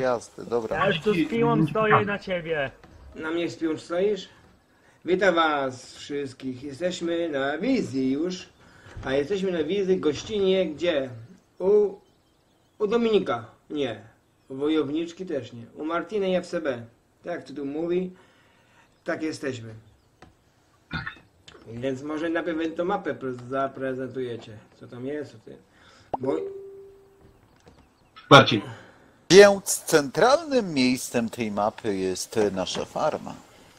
jazdy, dobra. Ja już tu z piłą stoję na ciebie. Na mnie śpią, stoisz? Witam was wszystkich. Jesteśmy na wizji już. A jesteśmy na wizji gościnie gdzie? U Dominika. Nie. U Wojowniczki też nie. U Martiny i FCB. Tak tu mówi. Tak jesteśmy. Więc może najpierw tą mapę zaprezentujecie. Co tam jest? Co ty? Bo... Marcin. Więc centralnym miejscem tej mapy jest nasza farma.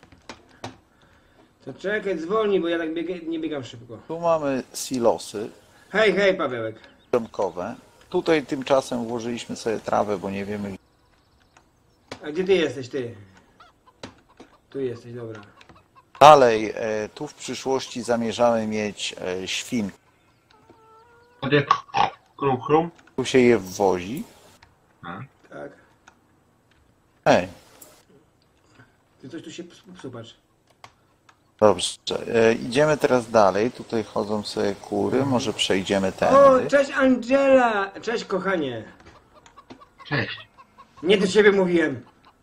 To czekaj, zwolnij, bo ja tak nie biegam szybko. Tu mamy silosy Hej, hej, Pawełek. ziomkowe. Tutaj tymczasem włożyliśmy sobie trawę, bo nie wiemy. A gdzie ty jesteś, ty? Tu jesteś, dobra. Dalej, tu w przyszłości zamierzamy mieć świn. Gdzie? Krum, krum. Tu się je wwozi. Tak. Ej, Ty coś tu się psu, patrz. dobrze. Idziemy teraz dalej. Tutaj chodzą sobie kury. Może przejdziemy O, tędy. cześć Angela! Cześć kochanie. Cześć. Nie do ciebie mówiłem.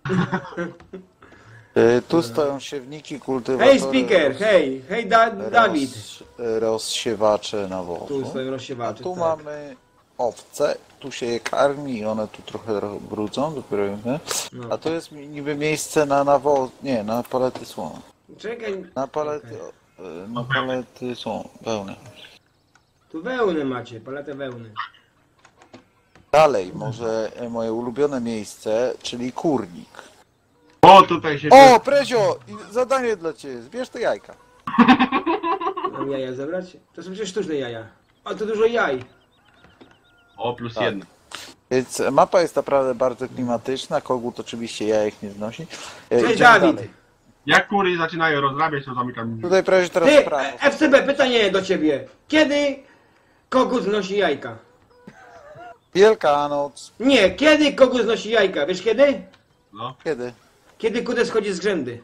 Tu stoją siewniki, kultywatory. Hej speaker, hej, hej Dawid. Rozsiewacze nawozu. Tu stoją A rozsiewacze, tu tak. mamy owce, tu się je karmi i one tu trochę brudzą, dopiero nie? No. A to jest niby miejsce na nawóz, nie, na palety słony. Czekaj, Na palety, na palety są wełny. tu wełny macie, paletę wełny. Dalej, może moje ulubione miejsce, czyli kurnik. O, tutaj się... O, Prezio, zadanie dla ciebie, zbierz te jajka. Mam jaja zebrać? To są przecież sztuczne jaja. A to dużo jaj. O, plus Tak. jeden. Więc mapa jest naprawdę bardzo klimatyczna, kogut oczywiście jajek nie znosi. Cześć Idziemy Dawid. dalej. Jak kury zaczynają rozrabiać, to zamykam. Tutaj Prezio teraz Ty, prawo. FCB, pytanie do ciebie. Kiedy kogut znosi jajka? Wielkanoc. Nie, kiedy kogut znosi jajka? Wiesz kiedy? No. Kiedy? Kiedy kudę schodzi z grzędy.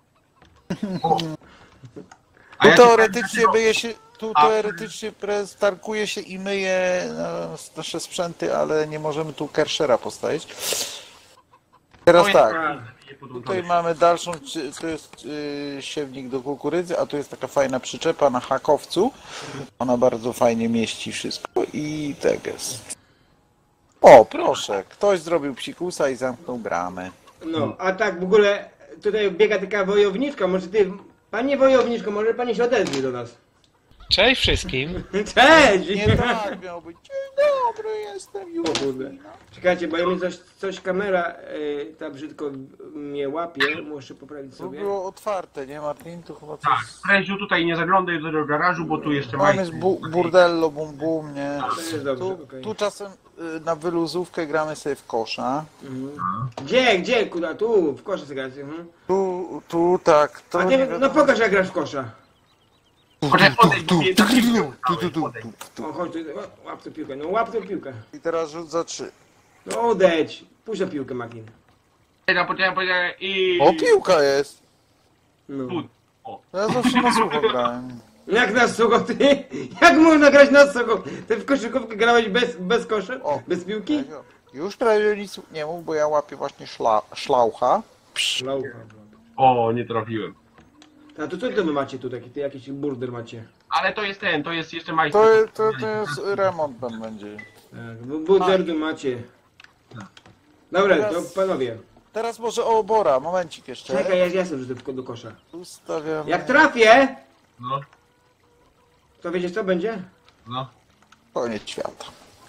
A Tu ja teoretycznie myje się, tu A. teoretycznie starkuje się i myje nasze sprzęty, ale nie możemy tu kershera postawić. Teraz tak, tutaj mamy dalszą, to jest siewnik do kukurydzy, a tu jest taka fajna przyczepa na hakowcu. Ona bardzo fajnie mieści wszystko i tak jest. O, proszę, ktoś zrobił psikusa i zamknął bramę. No, a tak w ogóle tutaj biega taka wojowniczka, może ty, panie wojowniczko, może pani się odezwie do nas. Cześć wszystkim. Cześć! Nie tak miał być. Dzień dobry, jestem już. O kurde. Czekajcie, bo ja mi coś kamera ta brzydko mnie łapie, muszę poprawić To sobie. było otwarte, nie Martin? To chyba coś... Tak, Preziu, tutaj nie zaglądaj do tego garażu, bo tu jeszcze Tam majster. jest burdello, bum bum, nie? To jest dobrze, Tu, okej. tu czasem na wyluzówkę gramy sobie w kosza. Mhm. Gdzie, kuda? Tu, w kosze zagrać. Mhm. Tu tak, to A nie ty, wiadomo. no pokaż jak grasz w kosza. Poczekaj, odejdź, bo mnie O, chodź tu, łap tę piłkę, no łap tę piłkę. I teraz rzut za 3. No odejdź, puść tę piłkę, Martin. poczekaj i... O, piłka jest! No. Tu. O. Ja zawsze na sucho grałem. Jak na sucho, ty? Jak można grać na sucho? Ty w koszykówkę grałeś bez kosza? O. Bez piłki? Już prawie nic nie mów, bo ja łapię właśnie szlaucha. Szlaucha. O, nie trafiłem. A to co wy macie tu taki, ty jakiś burder macie? Ale to jest ten, to jest jeszcze majster. To jest remont tam będzie. Tak, burder tu macie. Dobra, to Teraz- panowie. Teraz może o obora, momencik jeszcze. Czekaj, ja jestem już do kosza. Ustawiamy. Jak trafię, No, to wiecie co będzie? no. Koniec świata.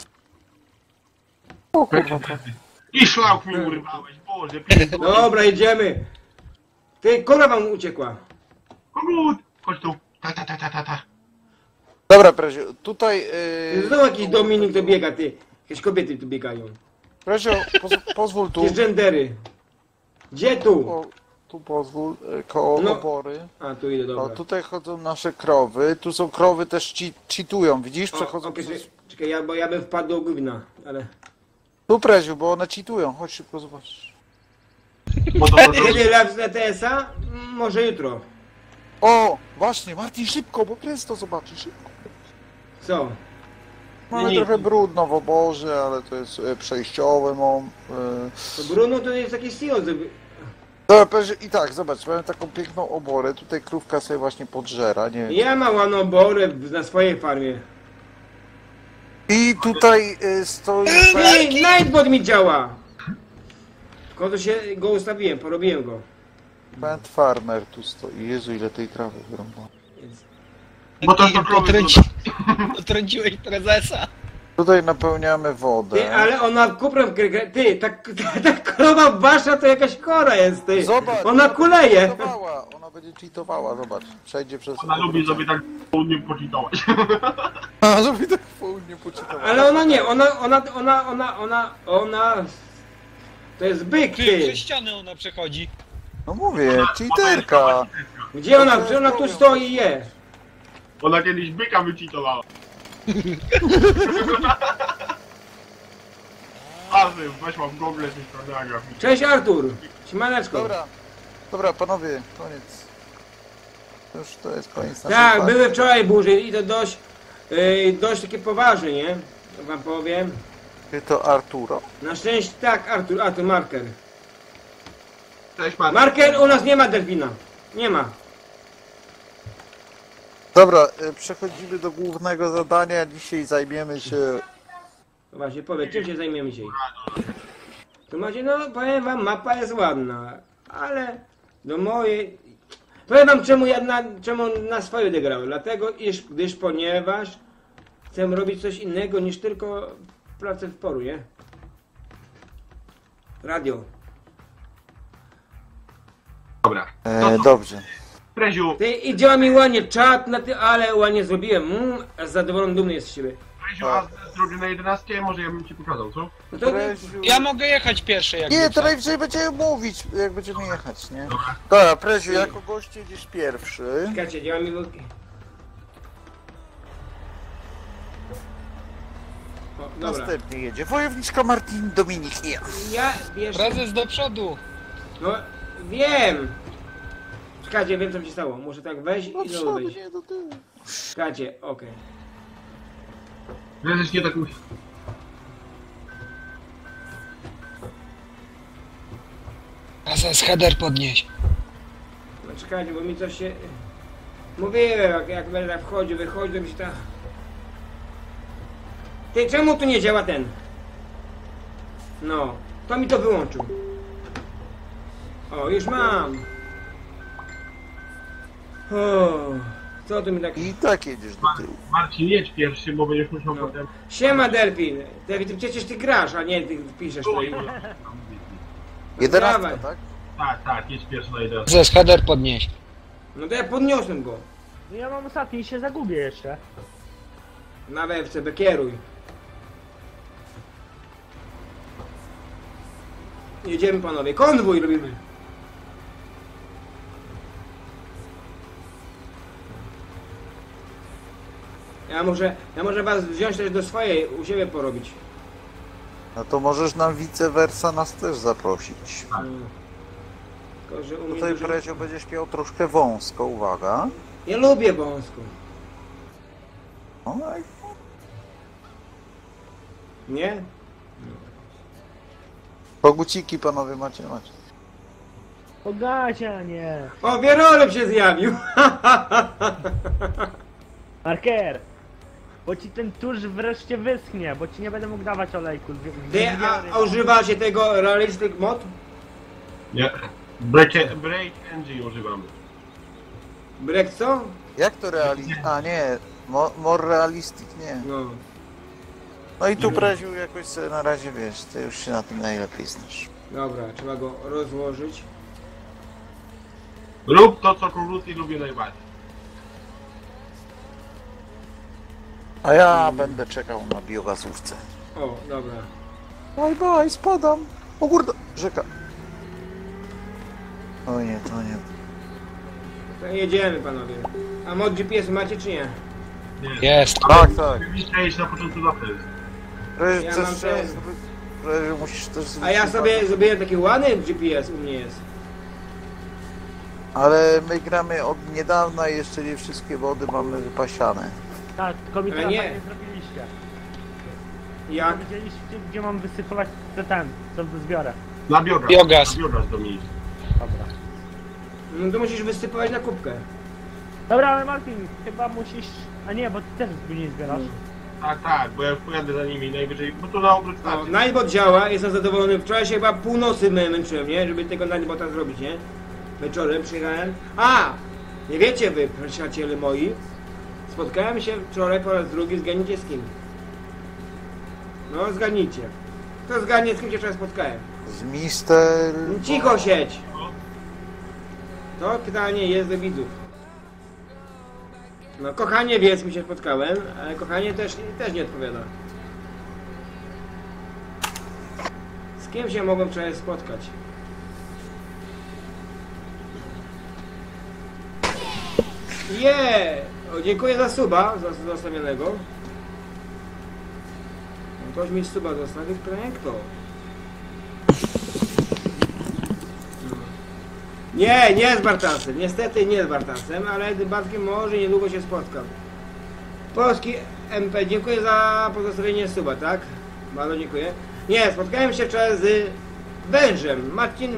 O kurwa, I szlauch mi urwałeś, Boże, pięknie. Dobra, jedziemy. Ty, kora wam uciekła. Kogut! Chodź tu. Ta. Dobra, Prezio, tutaj... Znowu jakiś Dominik to biega, ty. Jakieś kobiety tu biegają. Prezio, pozwól tu. Jakieś gendery. Gdzie tu? Tu pozwól, koło No. opory. A, tu idę, O, dobra. tutaj chodzą nasze krowy. Tu są krowy też cheatują, widzisz? Przechodzą Okej, przez... czekaj, bo ja bym wpadł do gówna, ale... Tu Preziu, bo one cheatują. Chodź szybko zobacz. Bo to Kiedy raz na TS-a? Może jutro. O! Właśnie, Martin, szybko, bo Prez to zobaczy, szybko. Co? Mamy Nie. trochę brudno w oborze, ale to jest przejściowe. To Bruno to jest taki silos. Dobra, i tak, zobacz, mamy taką piękną oborę, tutaj krówka sobie właśnie podżera, nie wiem. Ja mam ładną oborę na swojej farmie. I tutaj stoi... Ej, Nightbot mi działa! Tylko to się go ustawiłem, porobiłem go. Plant Farmer tu stoi. Jezu, ile tej trawy wyrąbano. Bo to są krowy. Potrąciłeś prezesa. Tutaj napełniamy wodę. Ty, ale ona kuprem ty, ta krowa wasza to jakaś chora jest, ty. Zobacz, Ona kuleje. Ona będzie cheatowała, zobacz. Przejdzie przez... Ona lubi sobie tak południe poczytować. A, żeby tak w południu poczytała. Ale ona nie, ona... To jest byk, Ty, ty. przez ścianę ona przechodzi. No mówię, cheaterka. Gdzie ona? Gdzie ona tu stoi i je? Ona kiedyś byka wyczytowała. A ty, weszła w Google coś nagra. Cześć Artur. Siemaneczko. Dobra, panowie, koniec. Już to jest koniec naszej Tak, partii. były wczoraj burzy i to dość takie poważne, nie? Wam powiem. Ty to Arturo? Na szczęście tak, Artur Marker. Cześć Marek. Marker, u nas nie ma delfina. Nie ma. Dobra, przechodzimy do głównego zadania. Dzisiaj zajmiemy się... No właśnie, powiedz, czym się zajmiemy dzisiaj? To macie, no powiem wam, mapa jest ładna, ale do mojej... Powiem wam, czemu na swoje odegrałem. Dlatego, ponieważ chcę robić coś innego niż tylko pracę w polu, nie? Radio. Dobra. Dobrze. Preziu, Ty, i działa mi ładnie czat na ty, ale ładnie zrobiłem. Zadowolony, dumny jest z siebie. Preziu, a zrobię na 11, może ja bym ci pokazał, co? No to, Preziu... Ja mogę jechać pierwszy jak Nie, co. to najwyżej będziemy mówić, jak będziemy jechać, nie? Dobra, Preziu, jako gość jedziesz pierwszy. czekajcie, działa mi... O, dobra. Następnie jedzie wojowniczka Martin Dominik, nie. Ja wiesz... Prezes do przodu. No, wiem! Czekajcie, wiem co mi się stało. Muszę tak wejść Do i znowu przodu, wejść. nie do tyłu. Czekajcie, okej. Prezes nie tak musi. Prezes, header podnieś. No czekajcie, bo mi coś się... Mówiłem, jak będę tak wchodził, wychodził, to mi się ta... Ty, czemu tu nie działa ten? No, to mi to wyłączył. O, już mam. O, co tu mi tak... I tak jedziesz do tyłu. Marcin, jedź pierwszy, bo będziesz musiał No. potem... Siema Delfin. Delfin, przecież ty grasz, a nie ty piszesz tutaj. 11, Dawaj. tak? Tak, jedź pierwszy na 11. Prezes, header podnieś. No to ja podniosłem go. No ja mam ostatni i się zagubię jeszcze. Na WFCB kieruj. Jedziemy panowie, konwój robimy. Ja może was wziąć też do swojej, u siebie porobić. No to możesz nam vice versa nas też zaprosić. Tylko, że u mnie Tutaj dużo... Prezio będziesz miał troszkę wąsko, uwaga. Ja lubię wąską. No, Nie? koguciki panowie macie. Pogacia, nie. O, Wierolem się zjawił. Marker! Bo ci ten tusz wreszcie wyschnie, bo ci nie będę mógł dawać olejku. Ty, a używacie tego realistic mod? Nie. Break NG używamy. Break co? Jak to realistic? A nie, more realistic nie. No. No i tu Preziu jakoś sobie na razie wiesz, ty już się na tym najlepiej znasz. Dobra, trzeba go rozłożyć. Rób to, co koguty lubię najbardziej. A ja będę czekał na biogazówce. O, dobra. Bye, spadam. O kurde, rzeka. O nie, to nie. To jedziemy panowie. A mod GPS macie czy nie? Nie. Jest. Tak. Powinniście jeść na początku zawsze. Preziu, Ja chcesz mam jeszcze ten. Preziu, musisz też A ja zwrócić sobie zrobiłem taki ładny GPS u mnie jest. Ale my gramy od niedawna i jeszcze nie wszystkie wody mamy wypasiane. Tak, tylko mi Ale teraz nie. nie zrobiliście. Jak? Widzieliście, gdzie mam wysypywać ten, co zbiorę. Na biogaz. Biogaz. Na biogaz Dominik. Dobra. No to musisz wysypywać na kubkę. Dobra, ale Martin, chyba musisz... A nie, bo ty też nie zbierasz. Tak, bo ja już pojadę za nimi najwyżej, bo to na obrót No, starczy. Nightbot działa, jestem zadowolony. Wczoraj się chyba północy męczyłem, nie? Żeby tego Nightbota zrobić, nie? Wieczorem przyjechałem. A! Nie wiecie wy, przyjaciele moi. Spotkałem się wczoraj po raz drugi, zgadnijcie z kim. No, zgadnijcie. Kto zgadnie, z kim się wczoraj spotkałem? Z mister... Cicho siedź! To pytanie jest do widzów. No, kochanie wie, z kim się spotkałem, ale kochanie też nie odpowiada. Z kim się mogłem wczoraj spotkać? O, dziękuję za suba zostawionego. Ktoś mi suba zostawił, kto? Nie z Bartasem, niestety nie z Bartasem, ale z Bartkiem może niedługo się spotkam. Polski MP, dziękuję za pozostawienie suba, tak? Bardzo dziękuję. Nie, spotkałem się wczoraj z wężem,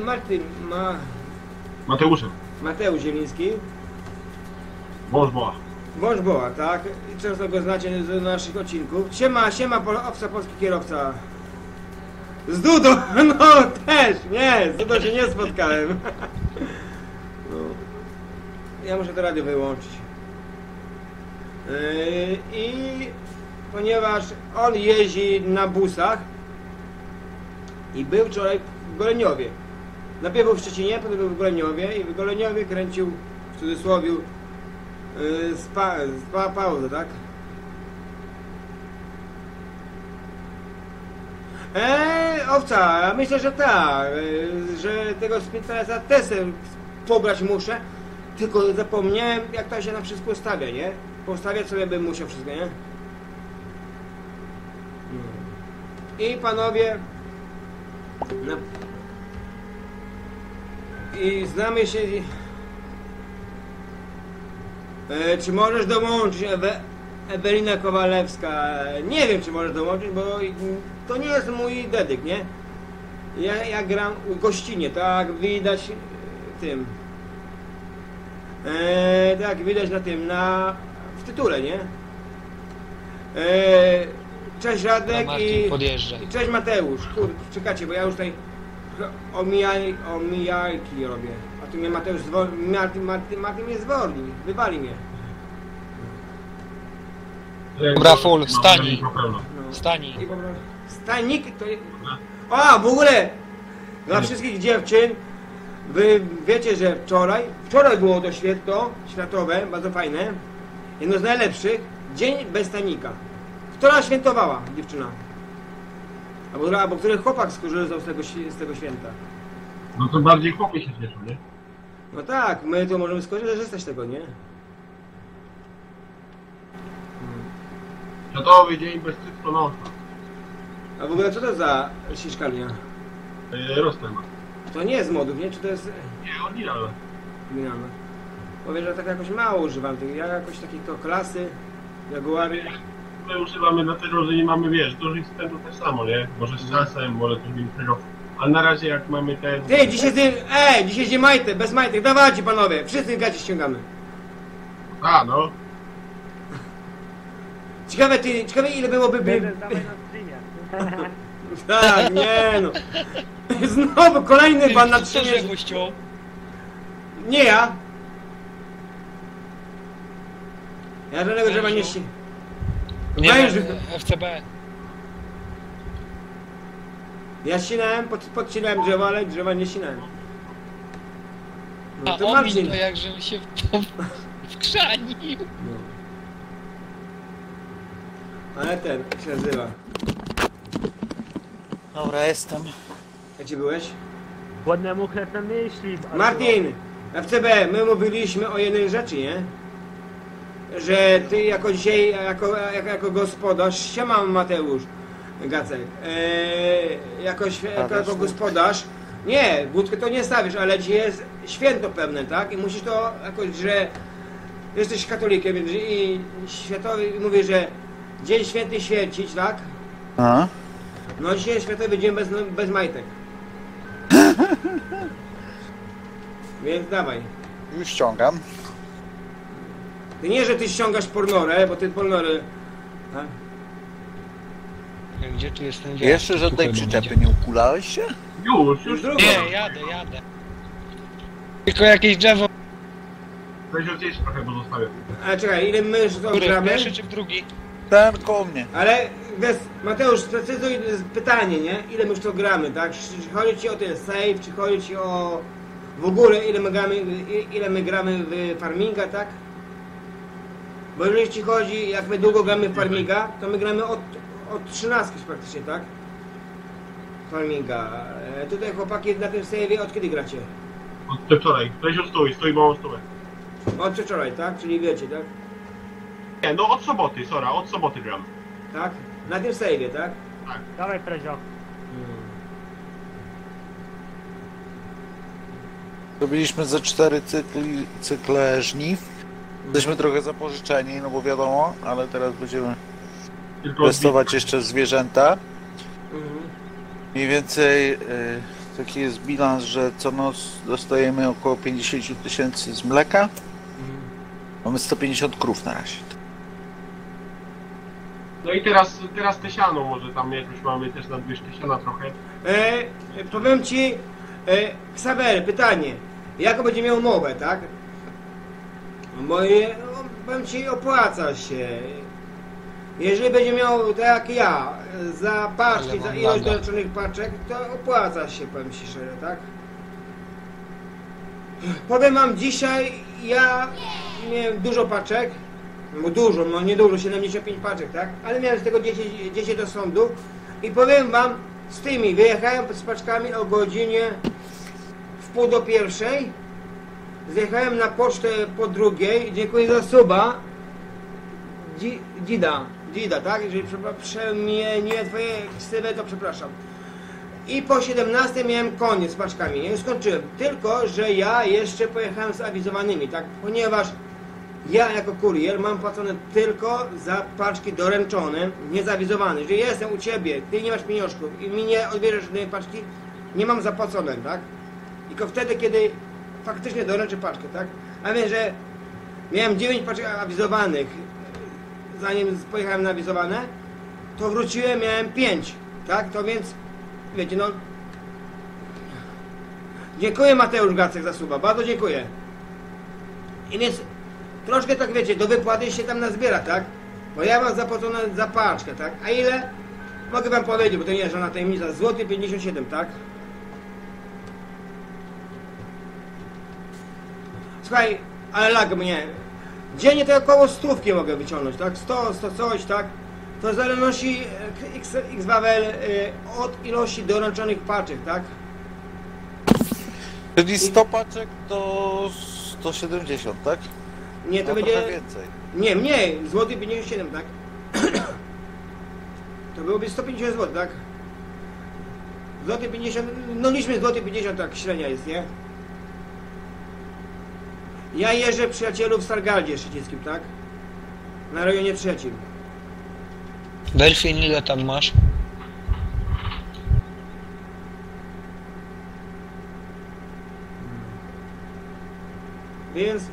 Mateusz Zieliński. Wąż boa. Wąż Boa, tak? I często go znacie z naszych odcinków. Siema, owca, polski kierowca. Z Dudą, no też, nie, z Dudą się nie spotkałem. No. Ja muszę to radio wyłączyć. I ponieważ on jeździ na busach i był wczoraj w Goleniowie. Najpierw był w Szczecinie, potem był w Goleniowie i w Goleniowie kręcił, w cudzysłowie, pauzę, tak? Owca, myślę, że tak, że tego Sprintersa też pobrać muszę, tylko zapomniałem, jak to się na wszystko ustawia, nie? Postawiać sobie bym musiał wszystko, nie? I panowie, i znamy się. Czy możesz dołączyć, Ewelina Kowalewska? Nie wiem, czy możesz dołączyć, bo to nie jest mój dedyk, nie? Ja gram w gościnie, tak widać tym. Tak widać na tym, w tytule, nie? Cześć Radek Martin, podjeżdżaj. i cześć Mateusz. Kurde, czekajcie, bo ja już tutaj omijajki robię. A tu mnie Mateusz Martin mnie zwolni, wywali mnie. Dobra, full, stań. No. Stań. I po prostu stanik to jest... A, w ogóle! Dla wszystkich dziewczyn, wy wiecie, że wczoraj było to światowe, bardzo fajne, jedno z najlepszych, dzień bez stanika. Która świętowała dziewczyna? Albo który chłopak skorzystał z tego święta? No to bardziej chłopy się cieszą, nie? No tak, my to możemy skorzystać z tego, nie? Światowy dzień bez cytronosa. A w ogóle co to za ściszkalnia? Rostem. To nie jest z modów, nie? Czy to jest... Nie, oryginalne. Oryginalne. Powiem, że tak jakoś mało używam tych. Ja jakoś takich to klasy, Jaguary. My używamy dlatego, że nie mamy, wiesz, dużych sprzętów też samo, nie? Może z czasem, może coś większego. Ale na razie jak mamy te... Ty, dzisiaj jest majty, bez majtek, dawajcie panowie, wszyscy gacie ściągamy. A, no. Ciekawe ile byłoby... Będę dawaj na streamie. Tak, nie no. Znowu kolejny ban na 3 miesiące. gościu? Nie ja. Ja żadnego drzewa nie ści... Nie, Węży. FCB. Ja ścinałem, podcinałem drzewa, ale drzewa nie ścinałem. No A to omin Marcin. to jakże się wkrzanił. Ale ten się nazywa. Dobra, jestem. Gdzie byłeś? Głodnemu chleb na myśli. Martin! FCB, my mówiliśmy o jednej rzeczy, nie? Że ty jako dzisiaj, jako gospodarz, siema Mateusz Gacek, jako gospodarz, nie, wódkę to nie stawisz, ale dzisiaj jest święto pewne, tak? I musisz to jakoś, że jesteś katolikiem i światowy mówi, że Dzień Święty święcić, tak? A? No dzisiaj światowy dzień bez majtek. Więc dawaj. Już ściągam. To nie, że ty ściągasz pornorę, bo ty pornory... A? Gdzie tu jest ten wiatr? Jeszcze żadnej Tu chyba przyczepy będzie. nie ukulałeś się? Już. Drugą. Nie, jadę. Tylko jakieś drzewo. Weź gdzieś trochę pozostawię. A czekaj, ile my już to Który? W gramy? pierwszy czy w drugi? Ten koło mnie. Ale Mateusz, precyzuj pytanie, nie? Ile my już to gramy, tak? Czy chodzi ci o ten save, czy chodzi ci o... W ogóle ile my gramy w farminga, tak? Bo jeżeli ci chodzi, jak my długo gramy w farminga, to my gramy od 13 praktycznie, tak? Farminga. Tutaj chłopaki na tym save'ie od kiedy gracie? Od wczoraj. Weź już stoi małą stówę. Od wczoraj, tak? Czyli wiecie, tak? Nie, no od soboty, od soboty gram. Tak? Na tym save'ie, tak? Dawaj, Prezio. Robiliśmy ze 4 cykle żniw. Jesteśmy trochę zapożyczeni, no bo wiadomo, ale teraz będziemy Tylko testować jeszcze zwierzęta. Mhm. Mniej więcej taki jest bilans, że co noc dostajemy około 50 tysięcy z mleka. Mamy 150 krów na razie. No i teraz te siano może tam jakoś mamy też nadwyżkę siana trochę. Powiem ci, Ksawery, pytanie. Jaką będzie miał umowę, tak? Moje, powiem ci, opłaca się. Jeżeli będzie miał, tak jak ja, za paczki, za ilość doleczonych paczek, to opłaca się, powiem ci szczerze, tak? Powiem wam, dzisiaj ja miałem dużo paczek, no dużo, no nie dużo, 75 paczek, tak? Ale miałem z tego 10 do sądu i powiem wam, z tymi wyjechałem z paczkami o godzinie 12:30, zjechałem na pocztę po 2:00, dziękuję za suba, Dida, tak? Jeżeli przemienię twoje ksywę, to przepraszam. I po 17 miałem koniec z paczkami, nie skończyłem. Tylko, że ja jeszcze pojechałem z awizowanymi, tak? Ponieważ ja jako kurier mam płacone tylko za paczki doręczone, niezawizowane. Jeżeli jestem u ciebie, ty nie masz pieniążków i mi nie odbierzesz tej paczki, nie mam zapłacone, tak? Tylko wtedy, kiedy faktycznie doręczę paczkę, tak? A więc, że miałem 9 paczek awizowanych, zanim pojechałem na awizowane, to wróciłem, miałem 5, tak? To więc, wiecie, no... Dziękuję Mateusz Gacek za suba, bardzo dziękuję. I więc troszkę tak, wiecie, do wypłaty się tam nazbiera, tak? Bo ja mam zapłacone za paczkę, tak? A ile? Mogę wam powiedzieć, bo to nie jest żadna tajemnica. Złoty 57, tak? Słuchaj, ale lag mnie. Dziennie to około 100 mogę wyciągnąć, tak? 100 coś, tak? To w zależności x wawel od ilości doręczonych paczek, tak? Czyli 100 paczek to 170, tak? Nie, to No będzie... trochę więcej. Nie, mniej. Złoty 57, tak? To byłoby 150 zł, tak? Złoty 50... No liczmy złoty 50, tak średnia jest, nie? Ja jeżdżę przyjacielu w Stargardzie Szczecińskim, tak? Na rejonie trzecim. Delfin, ile tam masz? Więc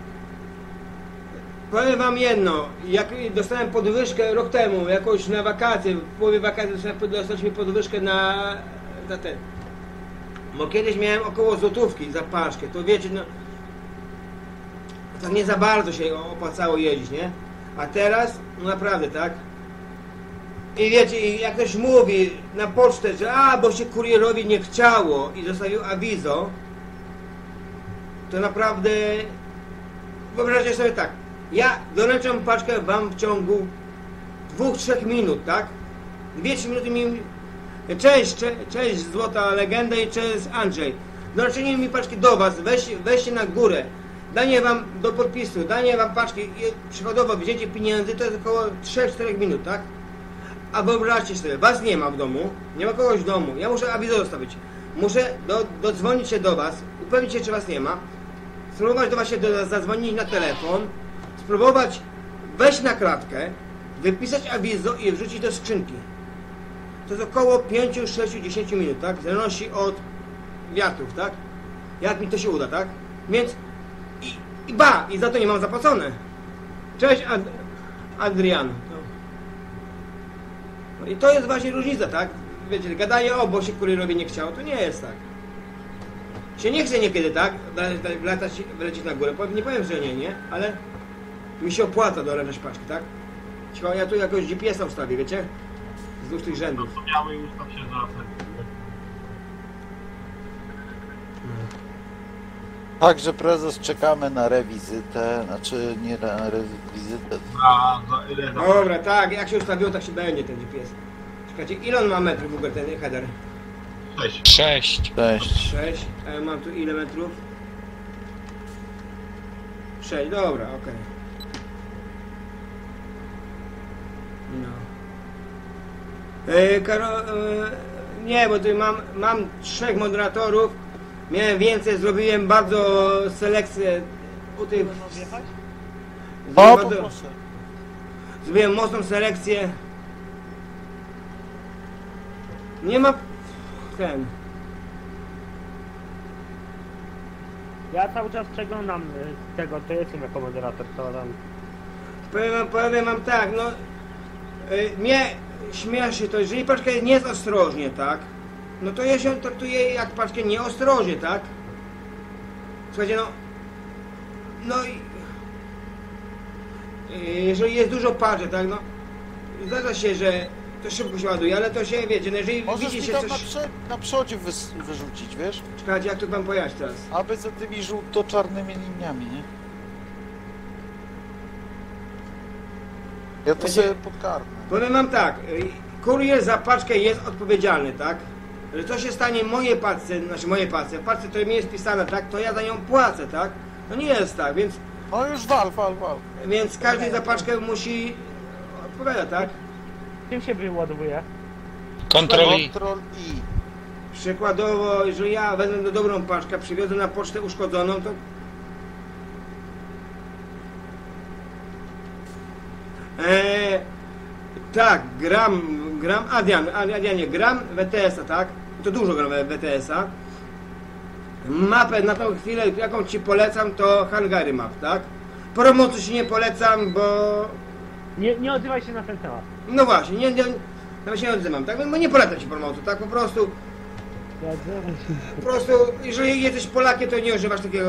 powiem wam jedno, jak dostałem podwyżkę rok temu, jakoś na wakacje, w połowie wakacji dostaliśmy podwyżkę na ten. Bo kiedyś miałem około złotówki za paczkę, to wiecie, no tak nie za bardzo się opłacało jeździć, nie? A teraz, no naprawdę, tak? I wiecie, jak ktoś mówi na pocztę, że bo się kurierowi nie chciało i zostawił awizo, to naprawdę wyobraźcie sobie tak, ja doręczam paczkę wam w ciągu 2-3 minut, tak? 2-3 minuty mi... Cześć Złota Legenda i cześć Andrzej. Doręczenie mi paczki do was, weźcie na górę, danie wam do podpisu, danie wam paczki i przychodowo wzięcie pieniędzy to jest około 3-4 minut, tak? A wyobraźcie sobie, was nie ma w domu, nie ma kogoś w domu, ja muszę awizo zostawić. Muszę dodzwonić się do was, upewnić się, czy was nie ma, spróbować do was się zadzwonić na telefon, spróbować wejść na klatkę, wypisać awizo i wrzucić do skrzynki. to jest około 5, 6, 10 minut, tak? W zależności od wiatrów, tak? Jak mi to się uda, tak? Więc i za to nie mam zapłacone. Cześć Adrian. No i to jest właśnie różnica, tak? Wiecie, gadanie bo się kurierowi nie chciało, to nie jest tak. Się nie chce niekiedy, tak? Wlecieć na górę. Nie powiem, że nie, ale mi się opłaca doleżeć paczki, tak? Ciekawe, ja tu jakoś GPS-a ustawię, wiecie? Wzdłuż tych No rzędów. to biały ustaw się za serce. Także prezes, czekamy na rewizytę, znaczy nie na rewizytę. Za ile za... Dobra, tak, jak się ustawiło, tak się będzie ten GPS. Czekajcie, ile on ma metrów w ogóle ten header? 6. 6. Cześć. 6, a ja mam tu ile metrów? 6, dobra, okej. No. Nie, bo tu mam 3 moderatorów. Miałem więcej, zrobiłem bardzo selekcję u tych... No, Zrobiłem poproszę. Zrobiłem mocną selekcję. Nie ma... ten... Ja cały czas przeglądam tego, to jestem jako moderator, to tam... Powiem wam tak, no... mnie śmieszy to, jeżeli paczka nie jest ostrożnie, tak? No to ja się traktuję jak paczkę nieostrożnie, tak? Słuchajcie, no i jeżeli jest dużo paczek, tak, no zdarza się, że to szybko się ładuje, ale to się, wiecie, no jeżeli Możesz mi widzicie tam coś... na przodzie wyrzucić, wiesz? Czekajcie, jak to wam pojechać teraz? Aby za tymi żółto-czarnymi liniami, nie? Ja to Będzie- sobie podkarmę. Powiem wam tak, kurier za paczkę jest odpowiedzialny, tak? Że co się stanie mojej paczce, znaczy mojej paczce, w paczce, która mi jest pisana, tak, to ja za nią płacę, tak? No nie jest tak, No już wal. więc każdy za paczkę musi odpowiadać, tak? Czym się wyładowuje? Kontroli. Control I. Przykładowo, jeżeli ja wezmę dobrą paczkę, przywiozę na pocztę uszkodzoną, to... Tak, gram Adrianie, gram WTS-a, tak? To dużo gram WTS-a. Mapę na tą chwilę, jaką ci polecam, to Hungary Map, tak? Promocji się nie polecam, bo... Nie odzywaj się na ten temat. No właśnie, nawet się nie odzywam, tak? Bo nie polecam ci promocji, tak? Po prostu, jeżeli jesteś Polakiem, to nie używasz takiego,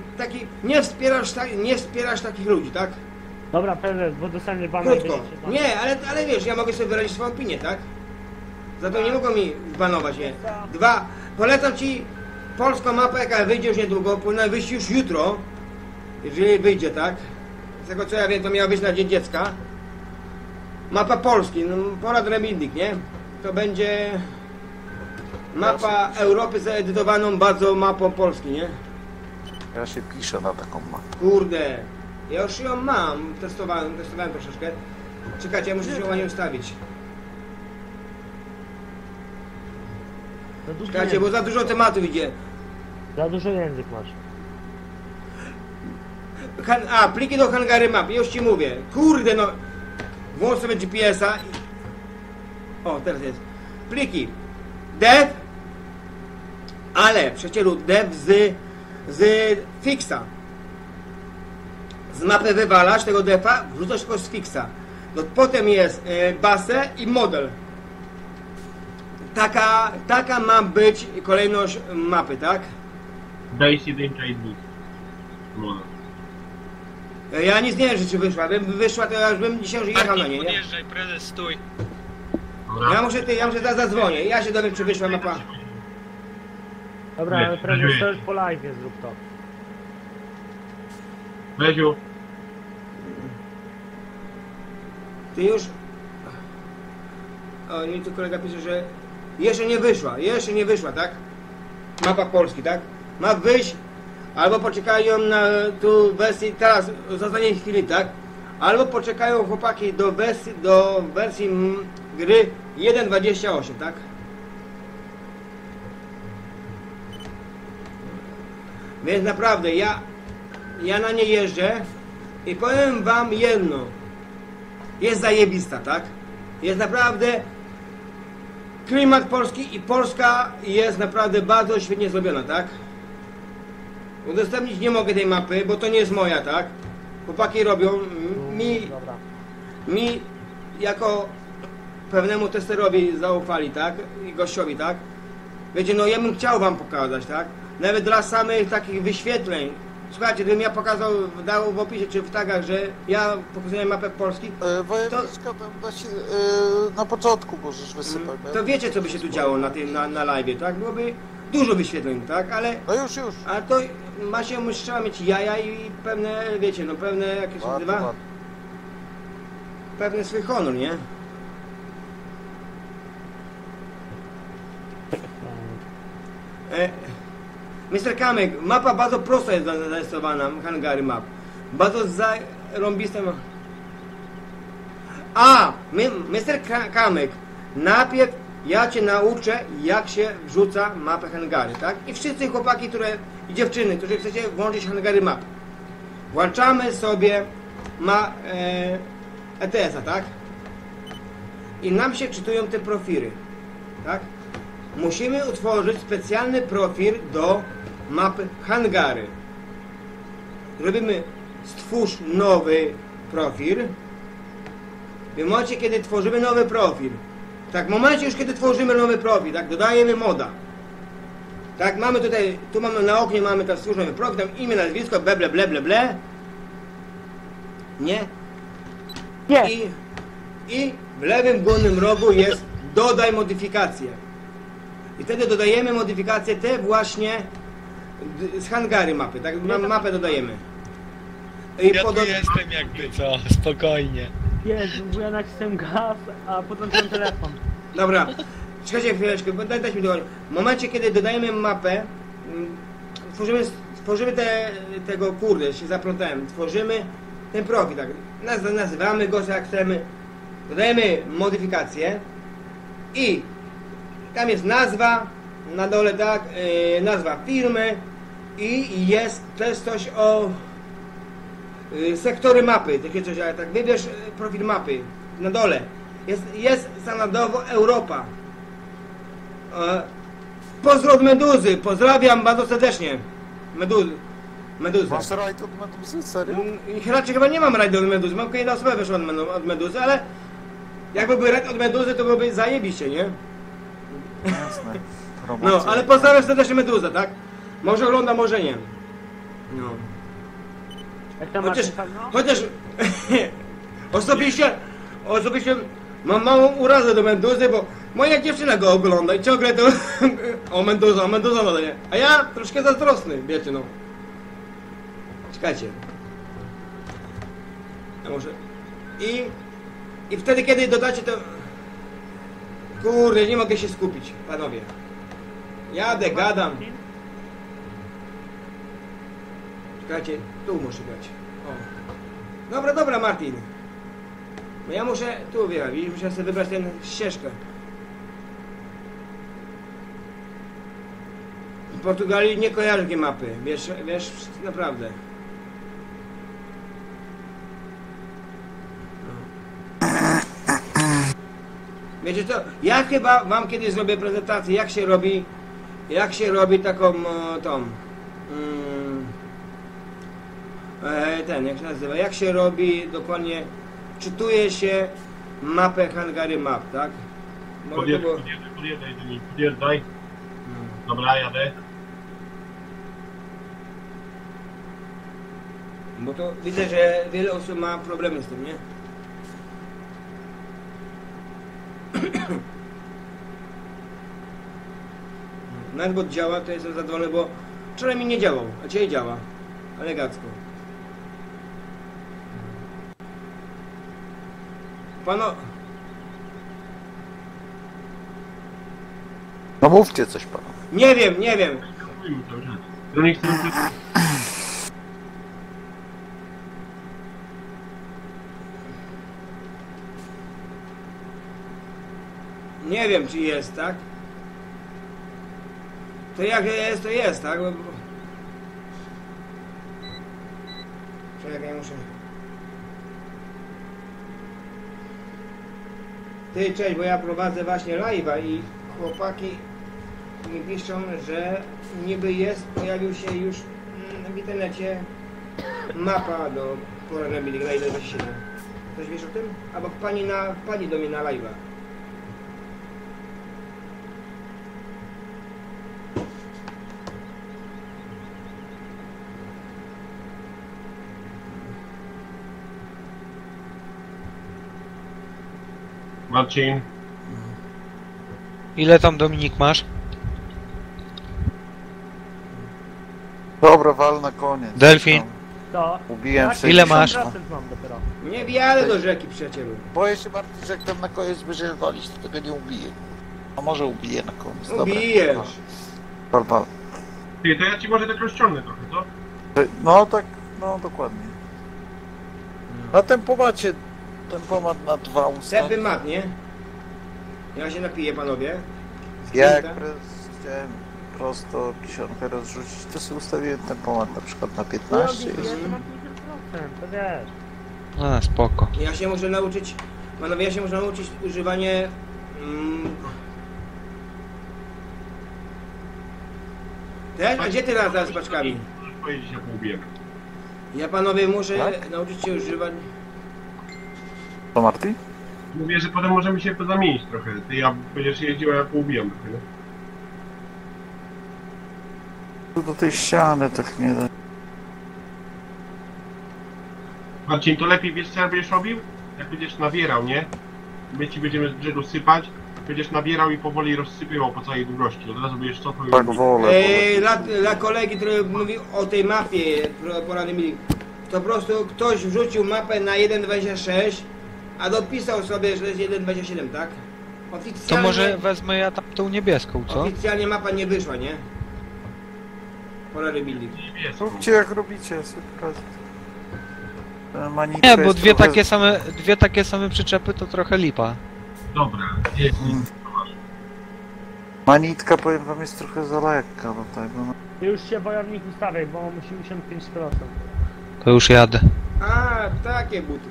nie wspierasz takich ludzi, tak? Dobra, prezes, bo dostanie bana. Krótko. Nie, ale wiesz, ja mogę sobie wyrazić swoją opinię, tak? Za to nie mogą mi zbanować, nie? 2. Polecam ci polską mapę, jaka wyjdzie już niedługo, powinna wyjść już jutro. Jeżeli wyjdzie, tak? Z tego co ja wiem, to miała być na Dzień Dziecka. Mapa Polski, no, Poland Reminding, nie? To będzie mapa Europy zeedytowaną bardzo mapą Polski, nie? Ja się piszę na taką mapę. Kurde, ja już ją mam, testowałem troszeczkę. Czekajcie, ja muszę się ładnie ustawić. Za dużo Czekajcie, bo język. za dużo tematów idzie. Za dużo język masz. Pliki do Hungary Map, już ci mówię. Kurde no, włącz sobie GPS-a. O, teraz jest. Pliki. Dev, ale przyjacielu, dev z fixa. Z mapy wywalasz tego defa, wrzucasz tylko z fixa. No, potem jest base i model. Taka ma być kolejność mapy, tak? Base 1 trade book. Mono. Ja nic nie wiem, czy wyszła. Gdybym wyszła, to ja już bym dzisiaj już jechał na nie, nie? Podjeżdżaj, prezes, stój. Dobra. Ja muszę zaraz zadzwonię. Ja się dowiem, czy wyszła mapa. Dobra, Nie, ale prezes, weźmy. to już po live zrób to. Weziu, Ty już... O, i tu kolega pisze, że jeszcze nie wyszła, tak? Mapa Polski, tak? Ma wyjść, albo poczekają na tu wersji, teraz za ostatniej chwili, tak? Albo poczekają chłopaki do wersji gry 1.28, tak? Więc naprawdę, ja na nie jeżdżę i powiem wam jedno. Jest zajebista, tak? Jest naprawdę klimat polski i Polska jest naprawdę bardzo świetnie zrobiona, tak? Udostępnić nie mogę tej mapy, bo to nie jest moja, tak? Chłopaki robią, Dobra. mi jako pewnemu testerowi zaufali, tak? I gościowi, tak? Wiecie, no ja bym chciał wam pokazać, tak? Nawet dla samych takich wyświetleń. Słuchajcie, gdybym ja pokazał, dał w opisie czy w tagach, że ja pokazuję mapę Polski, Wojewódzka tam da się, na początku możesz wysypać. to wiecie, co by się tu działo na tym, na live, tak? Byłoby dużo wyświetleń, tak? Ale No już. to trzeba mieć jaja i pewne, wiecie, no pewne, jakie się Ładnie, nazywa? ładnie. Pewny swój honor, nie? Mr. Kamek, mapa bardzo prosta jest zarysowana, hangary map. Bardzo zarąbista. Mr. Kamek, najpierw ja cię nauczę, jak się wrzuca mapę hangary, tak? I wszyscy chłopaki, i dziewczyny, którzy chcecie włączyć hangary map. Włączamy sobie ETS-a, tak? I nam się czytują te profile, tak? Musimy utworzyć specjalny profil do mapy hangary. Robimy stwórz nowy profil. W momencie, kiedy tworzymy nowy profil, tak, w momencie już, kiedy tworzymy nowy profil, tak, dodajemy moda. Tak, mamy tutaj, tu mamy na oknie, mamy ten stwórz nowy profil, tam imię, nazwisko, ble. Nie? Nie! I w lewym górnym rogu jest dodaj modyfikacje. I wtedy dodajemy modyfikacje te właśnie z hangary mapy, tak? Mapę dodajemy. I Ja tu jestem jakby co, spokojnie. Jezu, bo ja nacisnąłem gaz, a podłączyłem telefon. Dobra, czekajcie chwileczkę, bo dajcie mi dokończyć. W momencie, kiedy dodajemy mapę, tworzymy tego, kurde, się zaplątałem, tworzymy ten profil, tak? Nazywamy go jak chcemy, dodajemy modyfikacje i tam jest nazwa, na dole, tak, nazwa firmy i jest też coś o sektory mapy, takie coś, ale tak, wybierz profil mapy, na dole jest standardowo Europa. Pozdro od Meduzy, pozdrawiam bardzo serdecznie Meduzę. Masz rajd od Meduzy? Serio? Raczej chyba nie mam rajdu od Meduzy, mam jedna osoba wyszła od Meduzy, ale jakby był rajd od Meduzy, to byłoby zajebiście, nie? Jasne. No, ale pozdrawiam serdecznie Meduzę, tak? Może ogląda, może nie. No. Jak tam Chociaż, masz pewno? chociaż osobiście mam małą urazę do Meduzy, bo moja dziewczyna go ogląda i ciągle to o Meduza, no nie. A ja troszkę zazdrosny, wiecie, no. Czekajcie. Ja może... I wtedy, kiedy dodacie to... Kurde, nie mogę się skupić, panowie. Jadę, gadam. Czekajcie, tu muszę grać. O. Dobra, Martin. No ja muszę tu wjechać, widzisz, muszę sobie wybrać tę ścieżkę. W Portugalii nie kojarzę takiej mapy, wiesz, naprawdę. Wiecie co, ja chyba wam kiedyś zrobię prezentację, jak się robi taką tą jak się nazywa, jak się robi dokładnie, czytuje się mapę hangary map, tak? Podjeżdżaj. Dobra, jadę. Bo to widzę, że wiele osób ma problemy z tym, nie? Nadbot działa, to jestem zadowolony, bo wczoraj mi nie działał, a dzisiaj działa. Elegancko. No mówcie coś panu. Nie wiem. Nie wiem, czy jest, tak? To jak jest, to jest, tak? Czekaj, ja muszę... Ty, cześć, bo ja prowadzę właśnie live'a i chłopaki mi piszą, że niby pojawił się już w internecie mapa do Polar Building na 1.27. Coś wiesz o tym? Albo pani do mnie na live'a. Marcin, Ile tam Dominik masz? Dobra, wal na koniec. Delfin. To. Ubiłem Tak, 60. Ile masz? 50% mam dopiero. Nie wjadę do rzeki, przyjacielu. Boję się bardzo, że jak tam na koniec będzie walić, to tego nie ubije. A może ubije na koniec. Dobra. Ubijesz. Wal. ty, to ja ci może tak rozciągnę trochę, co? No tak, no dokładnie. Na tempomacie, tempomat na 2 ustaw. Sepy mat, nie? Ja się napiję, panowie. Ja jak Skrzynka. chciałem prosto kisionkę rozrzucić, to sobie ustawiłem tempomat na przykład na No, 15. ja Jest. to mam 50%, to wiesz. A, spoko. Ja się muszę nauczyć, panowie, ja się muszę nauczyć używanie... Też? A gdzie ty raz z paczkami? Możesz powiedzieć, jak mówiłem. Ja, panowie, muszę Tak? nauczyć się używać... To Marty? Mówię, że potem możemy się zamienić trochę. Ty, ja będziesz jeździł, a ja poubijam trochę, nie? Tu do tej ściany tak nie da. Marcin, to lepiej wiesz co jak będziesz robił? Jak będziesz nawierał, nie? My ci będziemy z brzegu sypać, będziesz nabierał i powoli rozsypywał po całej długości. Od razu będziesz cofał i Tak wolę. Dla kolegi, który mówił o tej mapie porady mieli, to po prostu ktoś wrzucił mapę na 1.26, a dopisał sobie, że to jest 1.27, tak? To Oficjalnie, może wezmę ja tam tą niebieską, co? oficjalnie mapa nie wyszła, nie? Porady building. jest. Róbcie jak robicie, super. Nie, bo dwie takie same przyczepy to trochę lipa. Dobra, jest. Manitka, powiem wam, jest trochę za lekka do tego. No. Ty już się wojownik ustawiaj, bo musi 85%. To już jadę. A, takie buty.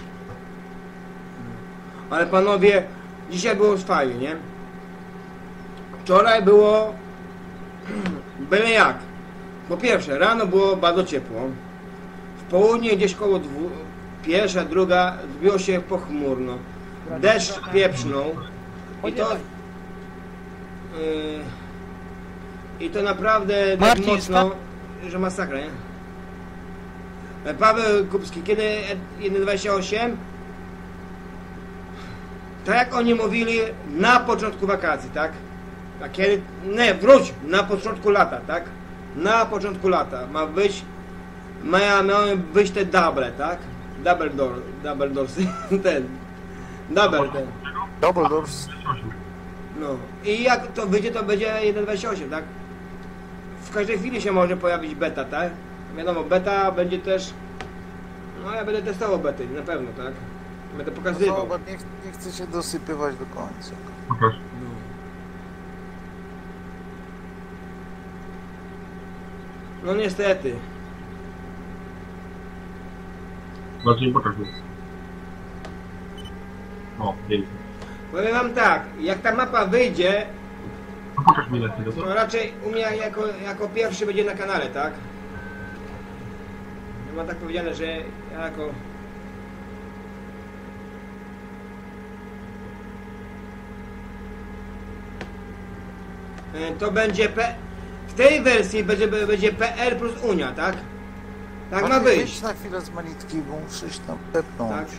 Ale panowie, dzisiaj było fajnie, nie? Wczoraj było byle jak. Po pierwsze, rano było bardzo ciepło. W południe gdzieś koło pierwsza, druga, zbiło się pochmurno. Deszcz pieprznął. I to naprawdę tak Marcin, mocno, że masakra, nie? Paweł Kupski, kiedy 1.28? Tak jak oni mówili na początku wakacji, tak? A kiedy... Nie, wróć! Na początku lata, tak? Na początku lata mają być te double, tak? Double doors, ten. Double ten. Double doors. No. I jak to wyjdzie, to będzie 1.28, tak? W każdej chwili się może pojawić beta, tak? Wiadomo, beta będzie też... No ja będę testował bety, na pewno, tak? Będę pokazywał. Zobacz, nie chcę się dosypywać do końca. Pokaż. No niestety. Marcin, pokaż mi. O, pięknie. Powiem wam tak, jak ta mapa wyjdzie, To pokaż mi lepiej, no to. to raczej u mnie jako pierwszy będzie na kanale, tak? Ja mam tak powiedziane, że ja jako... To będzie w tej wersji będzie PR plus Unia, tak? Tak ma Marty, być. Wyjdź na chwilę z manitki, bo muszę iść tam tepnąć. Tak,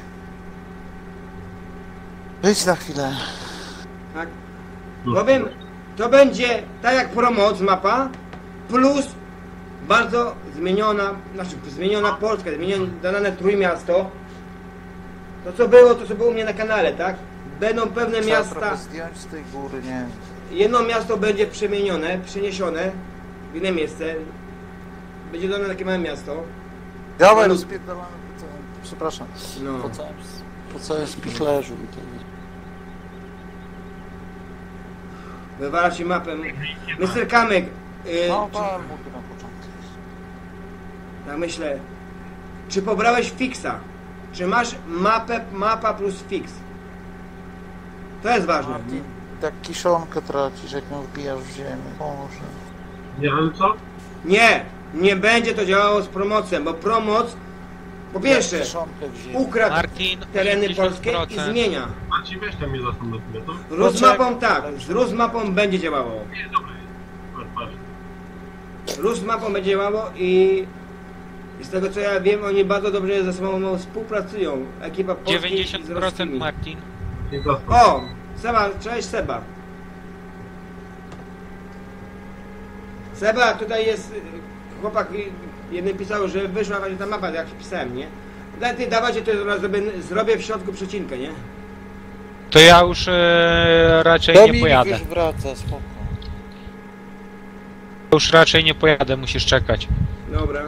Wyjdź na chwilę. tak. Powiem, to będzie tak jak Promoc mapa, plus bardzo zmieniona Polska, dane Trójmiasto. To co było u mnie na kanale, tak? Będą pewne Trzeba miasta, trochę zdjąć z tej góry, nie? jedno miasto będzie przeniesione w inne miejsce. Będzie dane takie małe miasto. Dawaj, No. rozpierdolamy po całym, przepraszam, No. po całym spichlerzu i tak. Wywala się mapę. Mr. Kamek, No, wal mu tu na początku. tak myślę, czy pobrałeś fixa? Czy masz mapa plus fix? To jest ważne. Ty tak kiszonkę tracisz, jak ją wbijasz w ziemię. Boże. Nie, ale co? Nie, nie będzie to działało z promocją, bo promoc po pierwsze Kiszonkę w ziemię. ukradł Martin, tereny 80%. polskie i zmienia. Marcin, weź tam mnie zastanów na chwilę, to? Rusmapą tak, z Rusmapą będzie działało. Nie, dobra jest. Patrz. Rusmapą będzie działało i z tego co ja wiem, oni bardzo dobrze ze sobą współpracują. Ekipa polska z 90% rosyjskimi. Martin. Nie zastanów. O! Seba, cześć Seba. Seba, tutaj jest chłopak jeden pisał, że wyszła właśnie ta mapa, jak pisałem, nie? Ty dawajcie, to zrobię w środku przecinkę, nie? To ja już raczej nie Dominik pojadę. już wraca, spoko. Już raczej nie pojadę, musisz czekać. Dobra.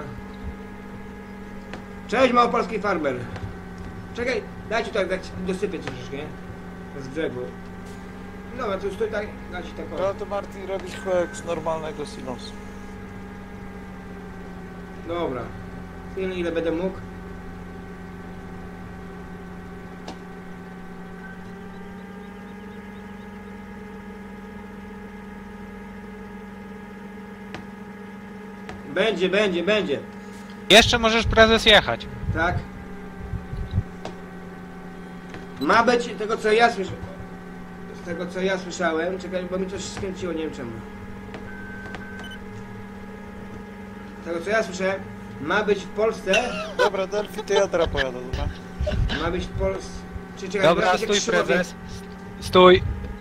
Cześć małopolski farmer. Czekaj, dajcie tak dosypię troszeczkę, nie? Z brzegu. Dobra, to już tutaj dajcie tak o. No to Martin robisz koek z normalnego silosu. Dobra. Ile będę mógł? Będzie. Jeszcze możesz prezes jechać. Tak? Ma być tego co ja słyszałem. Z tego co ja słyszałem, czekaj, bo mi coś skręciło, nie wiem czemu. Z tego co ja słyszałem, ma być w Polsce. Dobra, Delphi, to ja teraz pojadę, dobra? Ma być w Polsce. Czy czekaj, Dobra, bo ja tak stój krzywo prezes. Stój.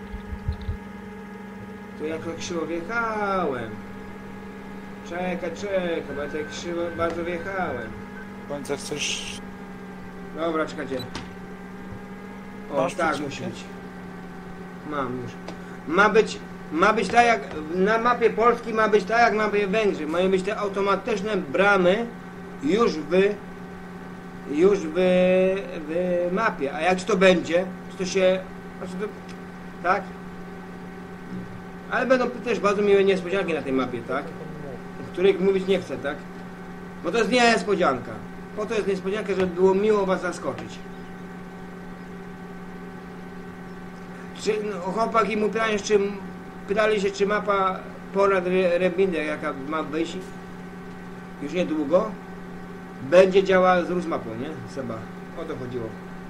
To jak tak krzywo wjechałem. Czekaj, bo ja tak krzywo bardzo wjechałem. W końcu chcesz... Dobra, czekajcie. O, Masz tak tu musi czekaj? być. Mam już. Ma być tak jak na mapie Polski, ma być tak jak na mapie Węgrzy. Mają być te automatyczne bramy już w mapie. A jak to będzie, to się... Znaczy to, tak? Ale będą też bardzo miłe niespodzianki na tej mapie, tak? O których mówić nie chcę, tak? Bo to jest niespodzianka. Po to jest niespodzianka, żeby było miło was zaskoczyć. Czy, no, chłopaki mu pytali się, czy mapa Porad Rebinder, jaka ma wyjść już niedługo, będzie działała z Rusmapą, nie? Seba. O to chodziło.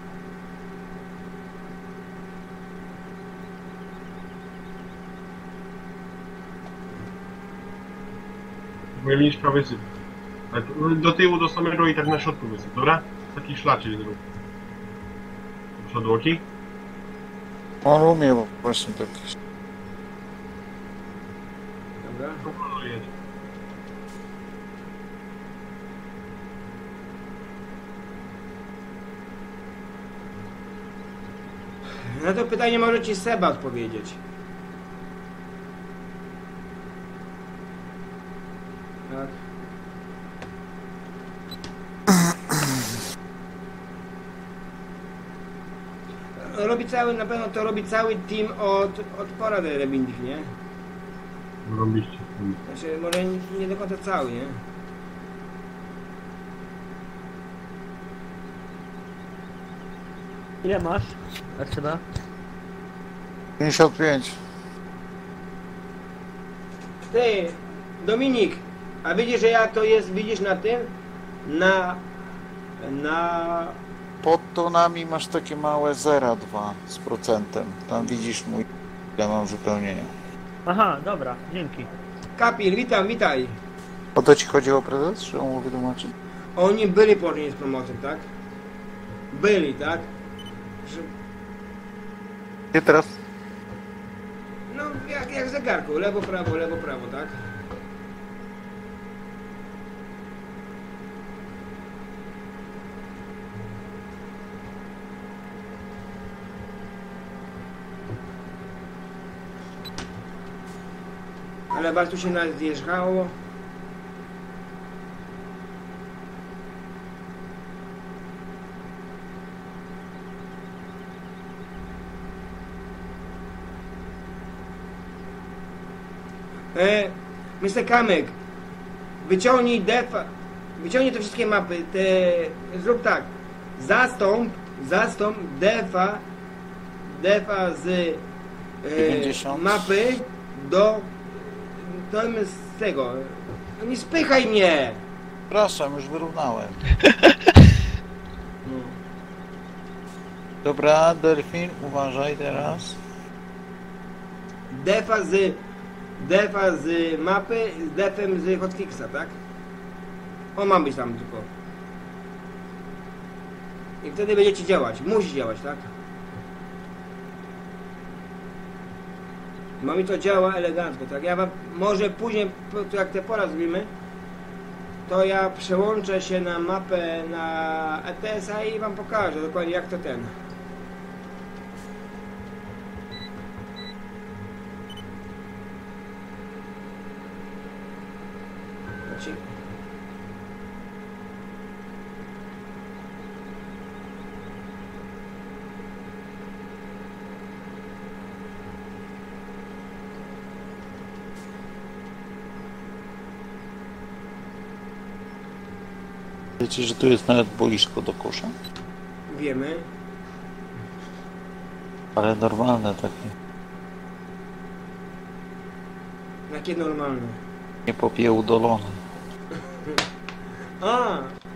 Bo mieć prawy syp. Tak, do tyłu, do samego i tak na środku wysyp, dobra? Taki szlaczek zrób. Do przodu, okej? On umie właśnie tak. Dobra. No, jedź. Na to pytanie może ci Seba odpowiedzieć. Tak. Robi cały, na pewno to robi cały team od Porad Rebinder, nie? Robiście. Znaczy, może nie do końca cały, nie? Ile masz? Trzeba? 55. Ty, Dominik, a widzisz, że ja to jest, widzisz na tym? Na Pod tonami masz takie małe 0,2 z procentem. Tam widzisz mój... Ja mam wypełnienie. Aha, dobra, dzięki. Kapil, witaj. O to ci chodziło, prezes? Czy on mu wytłumaczy? Oni byli położeni z promocją, tak? Byli, tak? Że, Gdzie teraz? no, jak w zegarku, lewo, prawo, tak? Ale bardzo się nas zjeżdżało. Mr. Kamek, wyciągnij defa, wyciągnij te wszystkie mapy, zrób tak, zastąp defa defa z 90. mapy do z tego. No nie spychaj mnie! Przepraszam, już wyrównałem. No. Dobra, Delfin, uważaj teraz. Defa z mapy z defem z hotfixa, tak? On ma być tam tylko. I wtedy będziecie działać. Musi działać, tak? No mi to działa elegancko, tak? Ja wam może później, jak te pora zrobimy, to ja przełączę się na mapę na ETS-a i wam pokażę dokładnie jak to ten. Znaczy... Wiecie, że tu jest nawet boisko do kosza? Wiemy. Ale normalne takie. Jakie normalne. Nie popiełdolone. A!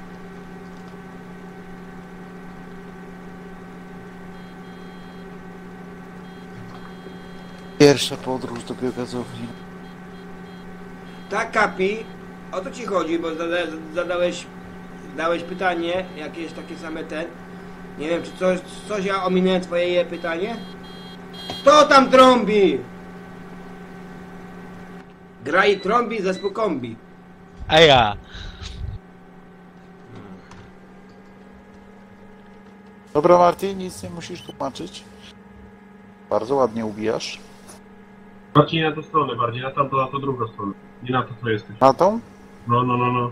Pierwsza podróż do biogazowni. Tak, Kapi, o to ci chodzi, bo dałeś pytanie, jakieś takie same ten. Nie wiem, czy coś ja ominąłem twoje pytanie? Kto tam trąbi? Gra i trąbi, zespół kombi. A ja. Dobra, Martin, nic nie musisz tłumaczyć. Bardzo ładnie ubijasz. Bardziej na tę stronę, bardziej na tamtą, na tą drugą stronę. Nie na to, co jesteś. Na tą? No.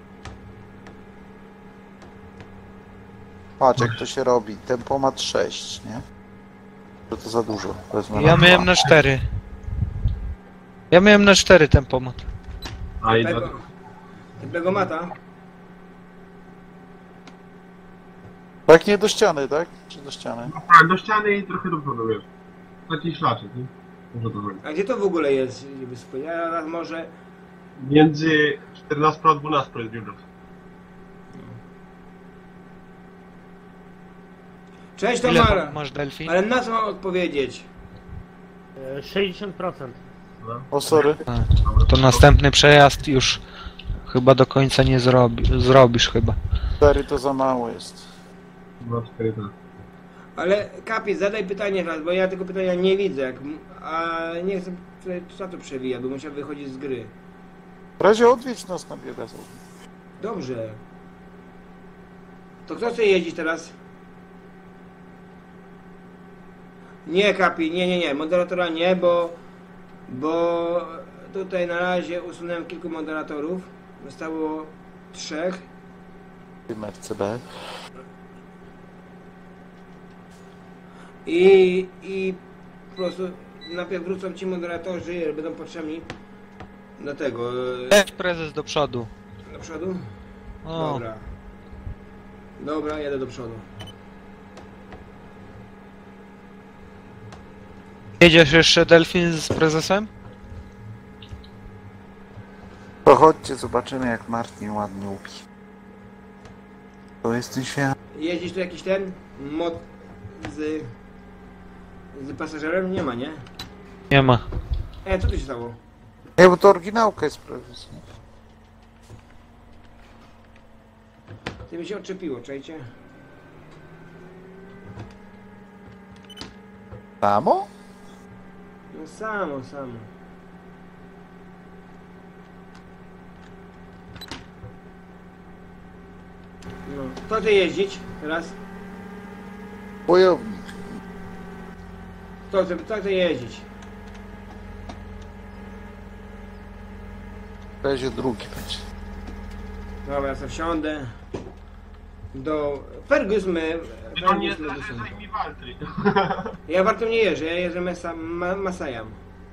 Patrz, jak to się robi. Tempomat 6, nie? Że to za dużo. Wezmę Ja na miałem 2. na 4. Ja miałem na 4 tempomat. A i Tego mata. Tak, nie do ściany, tak? Czy do ściany? tak, do ściany i trochę do przodu, wiesz. Taki szlaczek, nie? Może to chodzi. A gdzie to w ogóle jest? Ja może... Między 14 a 12 jest dziura. Cześć Ile Tamara! masz delfin? Ale na co mam odpowiedzieć? 60%. No. O, sorry. To następny przejazd już chyba do końca nie zrobisz chyba. 4 to za mało jest. 4, tak. Ale Kapi, zadaj pytanie raz, bo ja tego pytania nie widzę, a nie chcę co to przewija, bo musiał wychodzić z gry. W razie odwiedź nas na biogazowni. Dobrze. To kto chce jeździć teraz? Nie, Kapi, nie, moderatora nie, bo tutaj na razie usunąłem kilku moderatorów. Zostało 3. MRCB. I po prostu najpierw wrócą ci moderatorzy, będą potrzebni do tego. Leć prezes do przodu. Do przodu? O, Dobra. Dobra, jadę do przodu. jedziesz jeszcze delfin z prezesem? To chodźcie, zobaczymy jak Martin ładnie upi. To jest ten świat. Jeździsz tu jakiś ten mod z pasażerem? Nie ma, nie? Nie ma. Co tu się stało? Nie, bo to oryginałka jest prezes. nie? Ty mi się odczepiło, czajcie? Samo? No samo. No, kto chce jeździć teraz? Bojownik. Kto chce jeździć? W razie drugi będzie. Dobra, ja sobie wsiądę do Ferguson. To nie zarzeczaj mi walty. Ja warto nie jeżdżę, ja jeżdżę Masayam.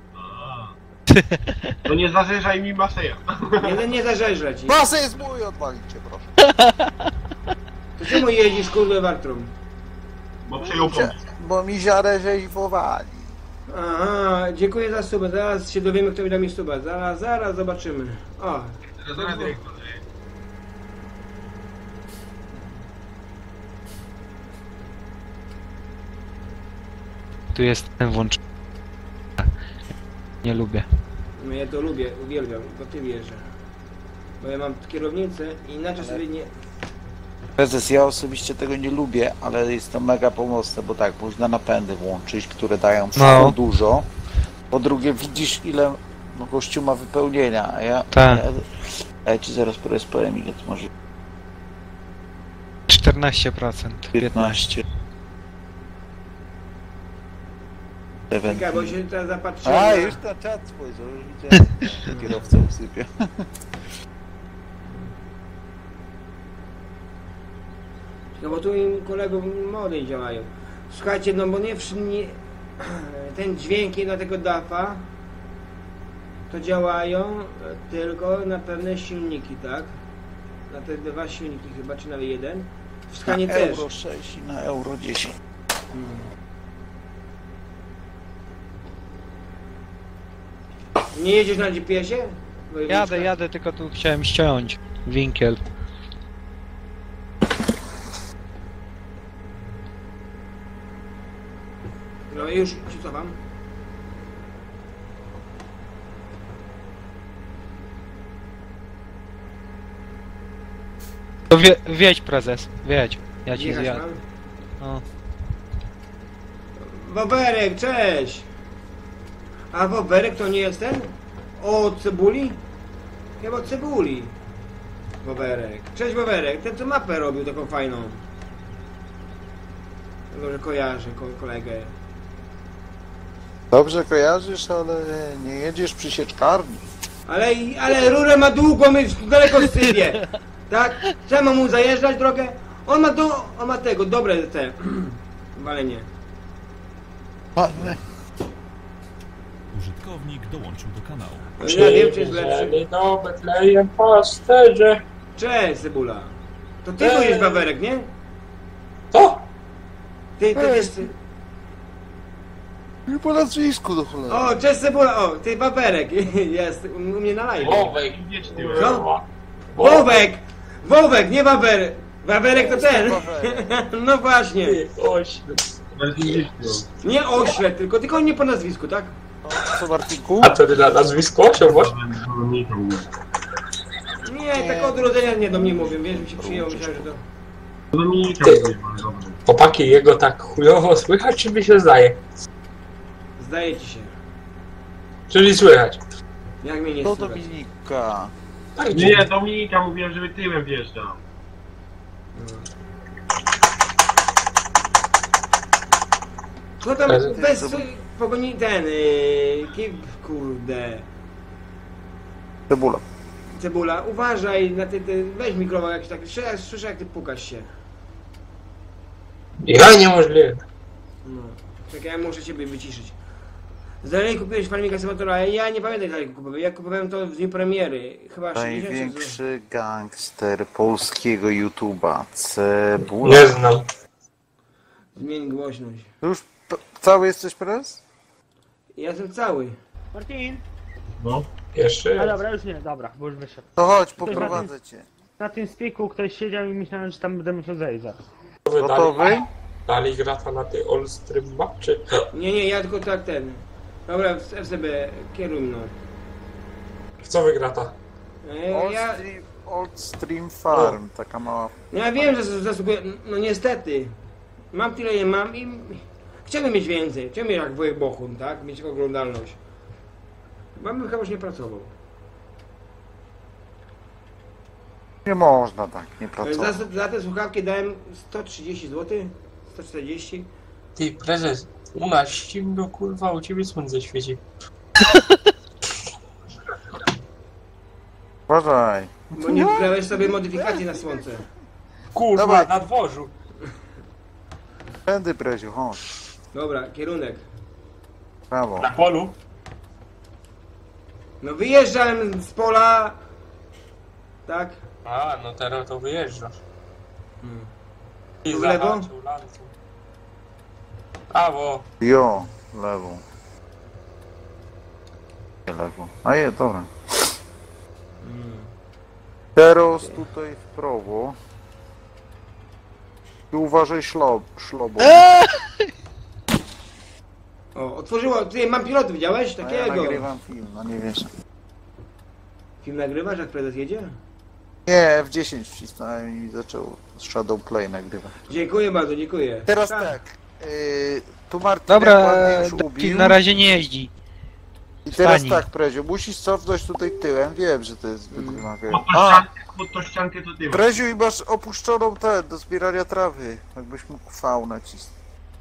To nie zarzeczaj mi Maseja. Nie zażeżdżę ci. Masę jest mój, odwalicie proszę. To czemu jeździsz kurde Wartrum? Bo przejął pomysł. bo mi ziarę rzeźwowali. Aha, dziękuję za suba. Zaraz się dowiemy, kto mi da mi suba. Zaraz zobaczymy. O, Dobra, dyrektorze. Tu jest ten włącz. Nie lubię. no ja to lubię, uwielbiam, to ty wierzę. Bo ja mam kierownicę i inaczej sobie nie... Prezes, ja osobiście tego nie lubię, ale jest to mega pomocne, bo tak, można napędy włączyć, które dają No. dużo. Po drugie, widzisz ile gościu ma wypełnienia, a Tak. ja ci zaraz powiem ile to może 14%. 15. Czekaj, bo się teraz zapatrzyłem. A, na- już na czat spojrzał, już widziałem. Kierowca usypia. No bo tu im kolegów młodych działają. Słuchajcie, no bo nie, ten dźwięki na tego DAF-a to działają tylko na pewne silniki, tak? Na te dwa silniki chyba, czy nawet jeden. W skanie Na też. Euro 6 i na Euro 10. Nie jedziesz na GPS-ie? Wojewódzka? Jadę, tylko tu chciałem ściąć winkiel. No i już ci cofam. To wiedź prezes, wiedź. Ja ci Jechać zjadę. mam. No. Woberek, cześć! A Woberek to nie jest ten? O cebuli? Chyba cebuli. Woberek. Cześć Woberek, ten co mapę robił taką fajną. Może kojarzę kolegę. Dobrze kojarzysz, ale nie jedziesz przy sieczkarni. Ale rurę ma długą i daleko sypie. Tak? Trzeba mu zajeżdżać drogę. On ma tego, dobre te walenie. Użytkownik dołączył do kanału. Ja wiem, czy jest lepszy. Jeżeli do Betlejem pasterze. Cześć Cebula. To ty tu jest Wawerek, nie? To? Ty wiesz... I po nazwisku do cholery. O, cześć Cebula, o, ty Wawerek. Jest u mnie na live. Wowek. Idź ty, Co? Wowek! Wowek, nie Wawerek. Wawerek to ten. No właśnie. Nie ośle, tylko nie po nazwisku, tak? Co Martinku? A to na nazwisko osiągłeś? Nie, tak od urodzenia nie do mnie mówią, wiesz, mi się przyjęło, myślałem, że to... Dominika, dobra. Chłopaki, jego tak chujowo słychać, czy mi się zdaje? Zdaje ci się. Czyli słychać. Jak mnie nie To słychać. Dominika. Tak, Nie, Dominika, mówiłem, żeby tyłem wjeżdżał. Co tam Ale- bez pogoni ten... kurde... Cebula. Cebula, uważaj na weź mikrofon jakiś taki, słyszę jak ty pukasz się. Ja niemożliwe. No. Czekaj, ja muszę ciebie wyciszyć. Dalej kupiłeś Farmika Simulatora, ja nie pamiętam dalej kupowałem. Ja kupowałem to w dniu premiery. Chyba 60 zł. Największy gangster polskiego YouTube'a. Cebula. Nie znam. Zmień głośność. Już cały jesteś prezes? Ja jestem cały. Martin! No. Jeszcze A jest. dobra, już nie, dobra, bo już wyszedł. To chodź, poprowadzę cię. Na tym spiku ktoś siedział i myślałem, że tam będę musiał zejść zaraz. Gotowy? Dali grata na tej All Stream Map, czy... Nie, ja tylko tak ten. Dobra, FCB, kieruj mną. W co wygrata? Ja, Old Stream Farm, taka mała. ja wiem, że zasługuję, no niestety. Mam tyle, ile mam i... Chciałbym mieć więcej. Chciałbym mieć jak wujek Bochun, tak? Mieć oglądalność. Bym chyba już nie pracował. Nie można tak, nie pracować. Za te słuchawki dałem 130 zł, 140. Ty, prezes, u nas zimno, kurwa, u ciebie słońce świeci. Uważaj. Bo nie wgrałeś sobie modyfikacji na słońce. Kurwa, Dawaj. na dworzu. Tędy, Preziu, chodź. Dobra, kierunek. Prawo. Na polu? No wyjeżdżałem z pola. Tak? A, no teraz to wyjeżdżasz. I W lewo? zahaczył lancą. Brawo. Jo, lewą. Nie lewą. A je, dobra. Teraz tutaj w prawo. I uważaj szlobą. O, otworzyło. Ty, mam pilot, widziałeś? No ja Takiego. nagrywam film, no nie wiesz. Film nagrywasz, jak prezes jedzie? Nie, F10 wcisnąłem i zaczął Shadowplay nagrywać. Dziękuję bardzo, dziękuję. Teraz tak. Tu Martin Dobra, ładnie już Delfin ubił. na razie nie jeździ. I teraz Pani. tak, Preziu, musisz cofnąć tutaj tyłem. Wiem, że to jest zbyt wymagające. Pod tą ściankę to ty. Preziu, i masz opuszczoną tę do zbierania trawy. Jakbyś mógł V nacisnąć.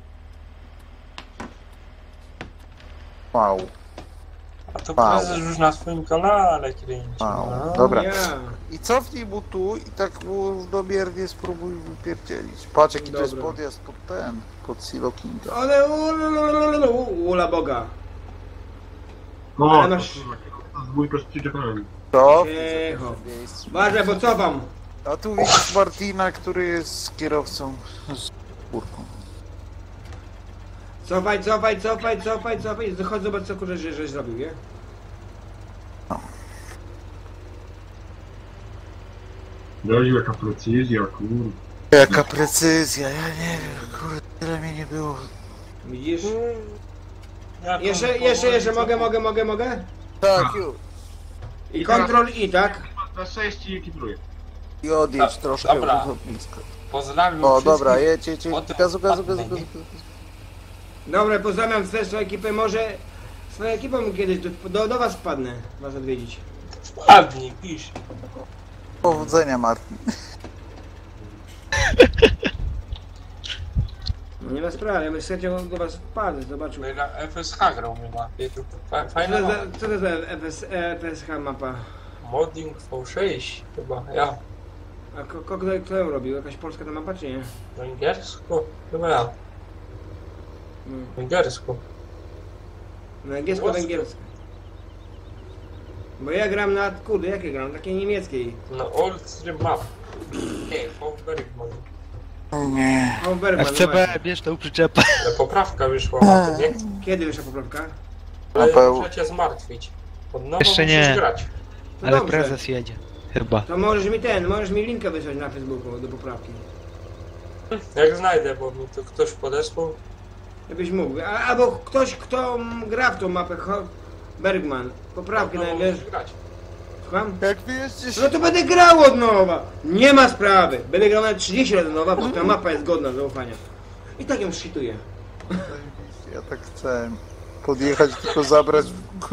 V. A to Wow. prezes już na swoim kanale kręci. Wow. No. Dobra. Ja. I cofnij mu tu i tak mu równomiernie spróbuj wypierdzielić. Patrz, jaki to jest Dobra. podjazd pod ten, pod Silo Kinga. Ale ula Boga. O, Ale to masz- kurwa, z dwójką z przyczepami. To? Cicho. Uważaj, bo cofam. A tu widzisz Martina, który jest kierowcą z górką. Cofaj. Chodź, zobacz, co kurczę, żeś zrobił, nie? Dość jaka precyzja, kurwa. Jaka precyzja, ja nie wiem, kurde, tyle mnie nie było. Widzisz? Ja tam Jeszcze, powoli mogę? Tak, już. I Ctrl I, tak? Na 6 i ekipruję. I odjedź Tak, troszkę dobra. blisko. Pozdrawiam O, wszystkich. dobra, jedź. Potem Gazu. wpadnę, nie? Dobra, pozdrawiam swoją ekipę, może swoją ekipą kiedyś do was wpadnę, was odwiedzić. Wpadnij, pisz. Powodzenia, Martin. No nie ma sprawy, ja bym z chęcią do was wpadł, zobaczył. Mega FSH grał mnie na tu. Co Fajna to mapa. za FSH mapa? Modding V6 chyba, ja. A kto ją robił? Jakaś polska ta mapa, czy nie? Węgiersko? Chyba ja. Węgiersko. No angielsko-węgierska. Bo ja gram na, kurde, jakie gram? Takiej niemieckiej. No Old Stream Map. Nie, Bergman. Nie. O, Bergman, no FCB, właśnie. bierz tą przyczepę. Ale poprawka wyszła na to, nie? Kiedy wyszła poprawka? Ale Paweł. muszę cię zmartwić. Od nowa Jeszcze musisz nie. grać. No Ale dobrze. prezes jedzie. Chyba. To możesz mi linkę wysłać na Facebooku do poprawki. Jak znajdę, bo mi to ktoś podesłał. Jakbyś mógł. Albo ktoś, kto gra w tą mapę, Bergman. Poprawki Od nowa najpierw. musisz grać. Słucham? Jak wyjeździsz... No to będę grał od nowa! Nie ma sprawy! Będę grał nawet 30 razy od nowa, bo ta mapa jest godna zaufania. I tak ją shituję. Ja tak chcę podjechać, tylko zabrać...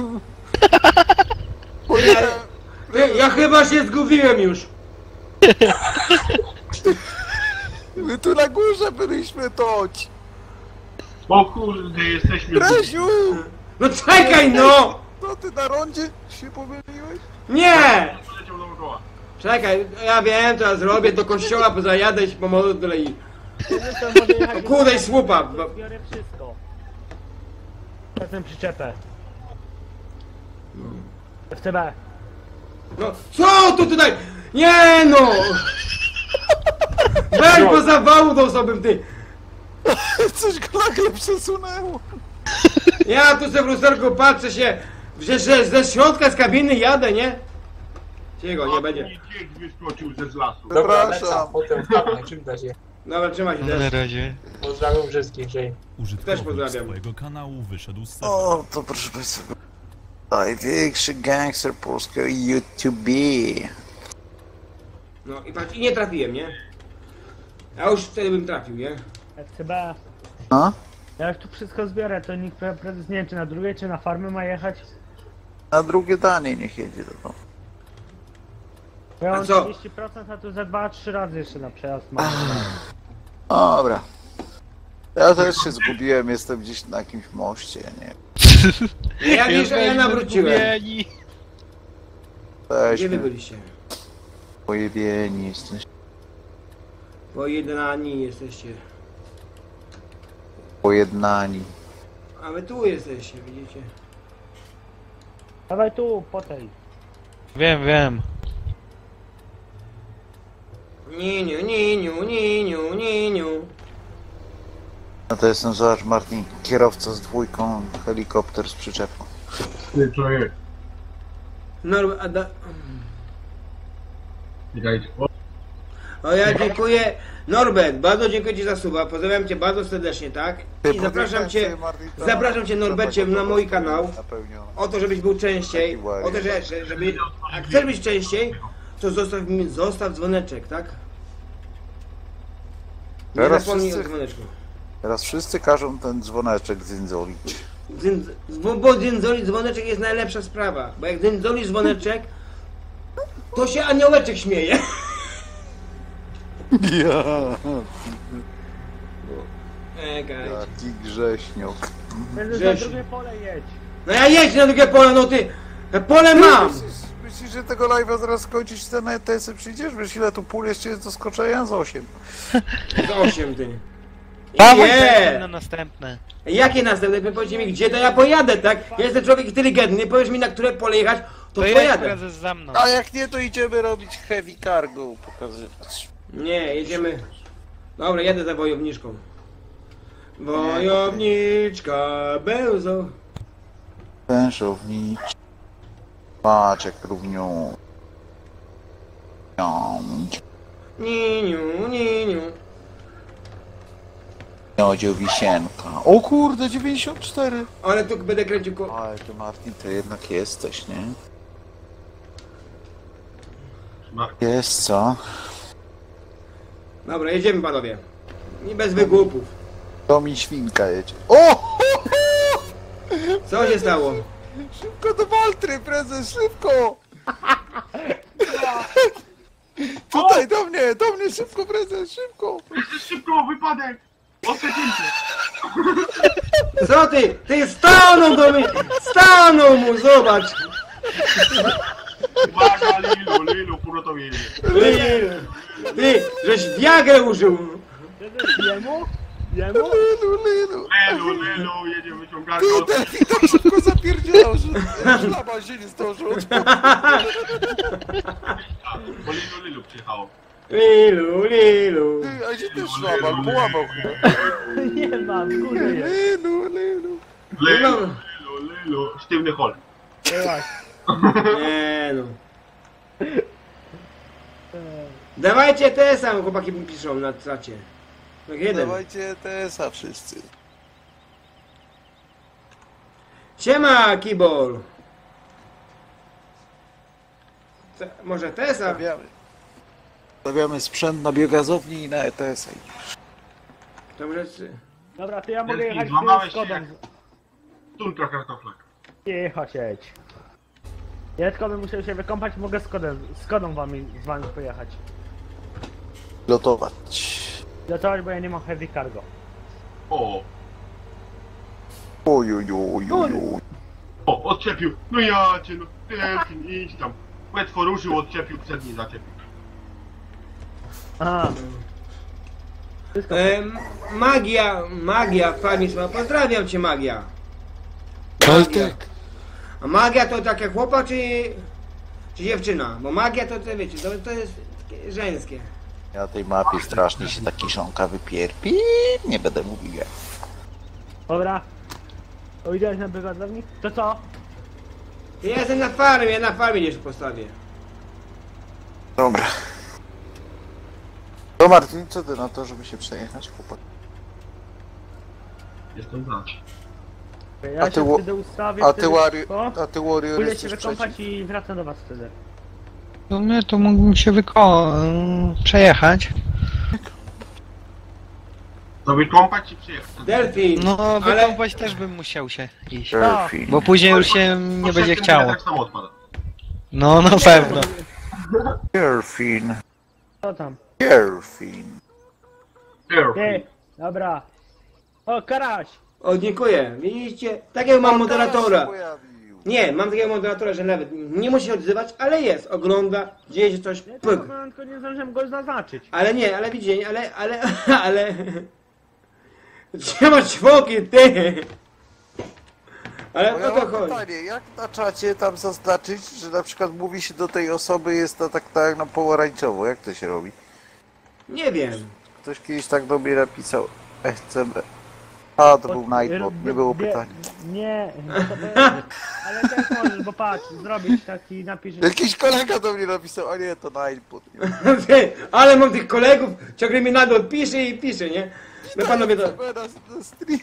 Ja chyba się zgubiłem już! My tu na górze byliśmy, toć! O kurde, jesteśmy... Preziu! No czekaj no! Co ty na rondzie się pomyliłeś? Nie! Poleciał dookoła. Czekaj, ja wiem co ja zrobię, do kościoła pozajadę i się pomogę do i... To może jechać do- Kurde i słupa! bo- Biorę wszystko. Na tę przyczepę. FCB. No co tu tutaj? Nie no! Weź bo zawału dostałbym ty! Coś go nagle przesunęło. Ja tu sobie w lusterku patrzę się, że ze środka z kabiny jadę, nie? Ciego, nie będzie. I dzień wyskoczył ze lasu. Dobra, Przepraszam. lecam, potem wpadnę, czym da się. Dobra, trzymaj się Na też. razie. Pozdrawiam wszystkich, że... Też Użytkownik pozdrawiam. swojego kanału wyszedł z serwera. O, to proszę Państwa. Największy gangster polskiego YouTube. No i patrz, i nie trafiłem, nie? A już wtedy bym trafił, nie? FCB. No? Ja już tu wszystko zbiorę, to nikt prezes nie wiem czy na drugie, czy na farmę ma jechać. Na drugie danie niech jedzie do domu. Bo ja A mam co? 30%, a tu za 2-3 razy jeszcze na przejazd mam. Dobra. Ja też się zgubiłem, jestem gdzieś na jakimś moście, nie. Jak już ja nawróciłem. Zgubieni. Gdzie wy Jesteśmy byliście? pojebieni, jesteśmy Pojednani jesteście. pojednani. A wy tu jesteście, widzicie? Dawaj tu, po tej. Wiem. Niniu. No to jestem, zobacz Martin, kierowca z dwójką, helikopter z przyczepą. Ty, co jest? Norbert, Czekajcie. o ja dziękuję. Norbert, bardzo dziękuję Ci za suba. Pozdrawiam Cię bardzo serdecznie, tak? I zapraszam Cię Norbercie na mój kanał. O to, żebyś był częściej. O to, żeby... Jak chcesz być częściej, to zostaw dzwoneczek, tak? Nie Teraz zapomnij o wszyscy- dzwoneczku. Teraz wszyscy każą ten dzwoneczek zyndzolić. Bo dzyndzoli dzwoneczek jest najlepsza sprawa. Bo jak dzyndzolisz dzwoneczek, to się aniołeczek śmieje. Ja, Czekaj. taki grześniok. Będę za Grzesiu. drugie pole jedź. No ja jedź na drugie pole, no ty! Pole mam! Myślisz, że tego live'a zaraz skończyć, ten na ETS-y przyjdziesz? Wiesz ile tu pól jeszcze jest do skoczenia? Z 8. Z 8 ty. Dawaj Nie! na następne. Jakie następne? Powiedzcie mi gdzie, to ja pojadę, tak? Ja jestem człowiek inteligentny, powiesz mi na które pole jechać, to To jest pojadę. prezes za mną. A jak nie, to idziemy robić heavy cargo, pokazywać. Nie, jedziemy. Dobra, jadę za wojowniczką. Wojowniczka Bełzo. Wężownicz. Patrz jak równią. Niniu, niniu. Miodzio wisienka. O kurde, 94. Ale tu będę kręcił Ale ty Martin, to jednak jesteś, nie? Jest co? Dobra, jedziemy panowie. I bez wygłupów. To mi świnka jedzie. O! Co się stało? Szybko do Waltry, prezes, szybko! Tutaj, do mnie, szybko, prezes, szybko! Szybko, wypadek! O sekundę! Co ty? Ty stanął do mnie! Stanął mu, zobacz! Uwaga, Lilu, pogotowienie. Ty, żeś wiagę użył! Jemu? Jemu? Lilu, jedzie wyciągarką. Delfi tak szybko zapierdzielał, że szlaba się nie zdążył. Bo Lilu przyjechało. Lilu, lilu. Ty, a gdzie ten szlaba? Połamał chyba. Nie mam, w górze jest. Lilu, sztywny hol. Nie no. Dawajcie te same chłopaki mi piszą na czacie. Tak jeden. Dawajcie TS-a wszyscy. Siema, Kibol. Może Tesa? Stawiamy sprzęt na biogazowni i na ETS-a. Dobrze. Dobra, to ja mogę Delfi, jechać złamałeś z Kodą. się. Tunka kartoflak. Nie jechać jedź. Ja tylko bym musiał się wykąpać, mogę z Kodą z wami pojechać. Lotować. Zacząłeś, bo ja nie mam heavy cargo. O, Ojujujujuj. o, odczepił. No ja cię, no. Delfin, idź tam. Łetwo ruszył, odczepił, przedni zaczepił. Aha. Wszystko. Magia, fajnie słowa. Pozdrawiam cię, Magia. Kaltek. A magia to takie chłopak czy dziewczyna? Bo magia to wiecie, to jest takie żeńskie. Na tej mapie strasznie się ta kiszonka wypierpi. Nie będę mówił jak. Dobra. O, idziesz na biogazowni? To co? Ja jestem ja na farmie gdzieś postawię. Dobra. To Martin, co ty na to, żeby się przejechać, chłopak? Jestem za. Ja A ty się wo- wtedy ustawię. A wtedy ty wszystko. Warrior Pójdę się jesteś wykąpać przeciw? i wracam do was wtedy. No my to mógłbym się przejechać. To wykąpać i przyjechać. Delfin, No ale wykąpać też bym musiał się iść. Delfin. Bo później już się nie będzie chciało. Tak samo odpada. No na pewno. Delfin. Co tam? Delfin. Ty, dobra. O, Karaś! o dziękuję. Widzicie? Takiego mam moderatora. Pojawił. Nie, mam takiego moderatora, że nawet nie musi się odzywać, ale jest, ogląda, dzieje się coś, Ja pyk. tylko nie zdążyłem go zaznaczyć. Ale nie, ale widzicie, ale... Trzyma ćwoki, ty! Ale Bo ja o to mam chodzi. pytanie, jak na czacie tam zaznaczyć, że na przykład mówi się do tej osoby, jest to tak jak na pomarańczowo, jak to się robi? Nie wiem. Ktoś kiedyś tak do mnie napisał, chcę A, to był Nightbot, nie było pytania. Nie, ale też możesz, bo patrz, zrobić taki, napisz... Jakiś kolega do mnie napisał, a nie, to Nightbot. Ale mam tych kolegów, ciągle mi nadal pisze i pisze, nie? My panowie to... Na stream.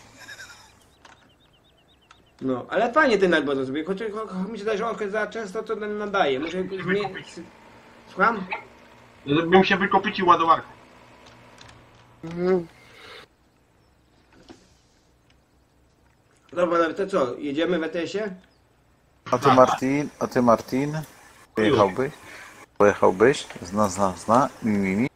No, ale fajnie ten nagład zrobię, choć mi się wydaje, że on za często to nadaje. Może zmienić... Słucham? Bym się wykopicił ładowarką. Dobra, to co, jedziemy w ETS-ie? A ty Martin? Pojechałbyś? Zna, mi.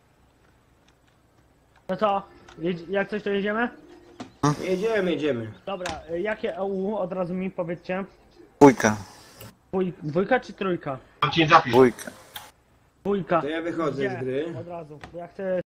No co, jak coś to jedziemy? Jedziemy. Dobra, jakie EU od razu mi powiedzcie? Dwójka. Dwójka czy trójka? Marcin, zapisz. Dwójka. Dwójka. To ja wychodzę z Gdzie? gry. Od razu, bo ja chcę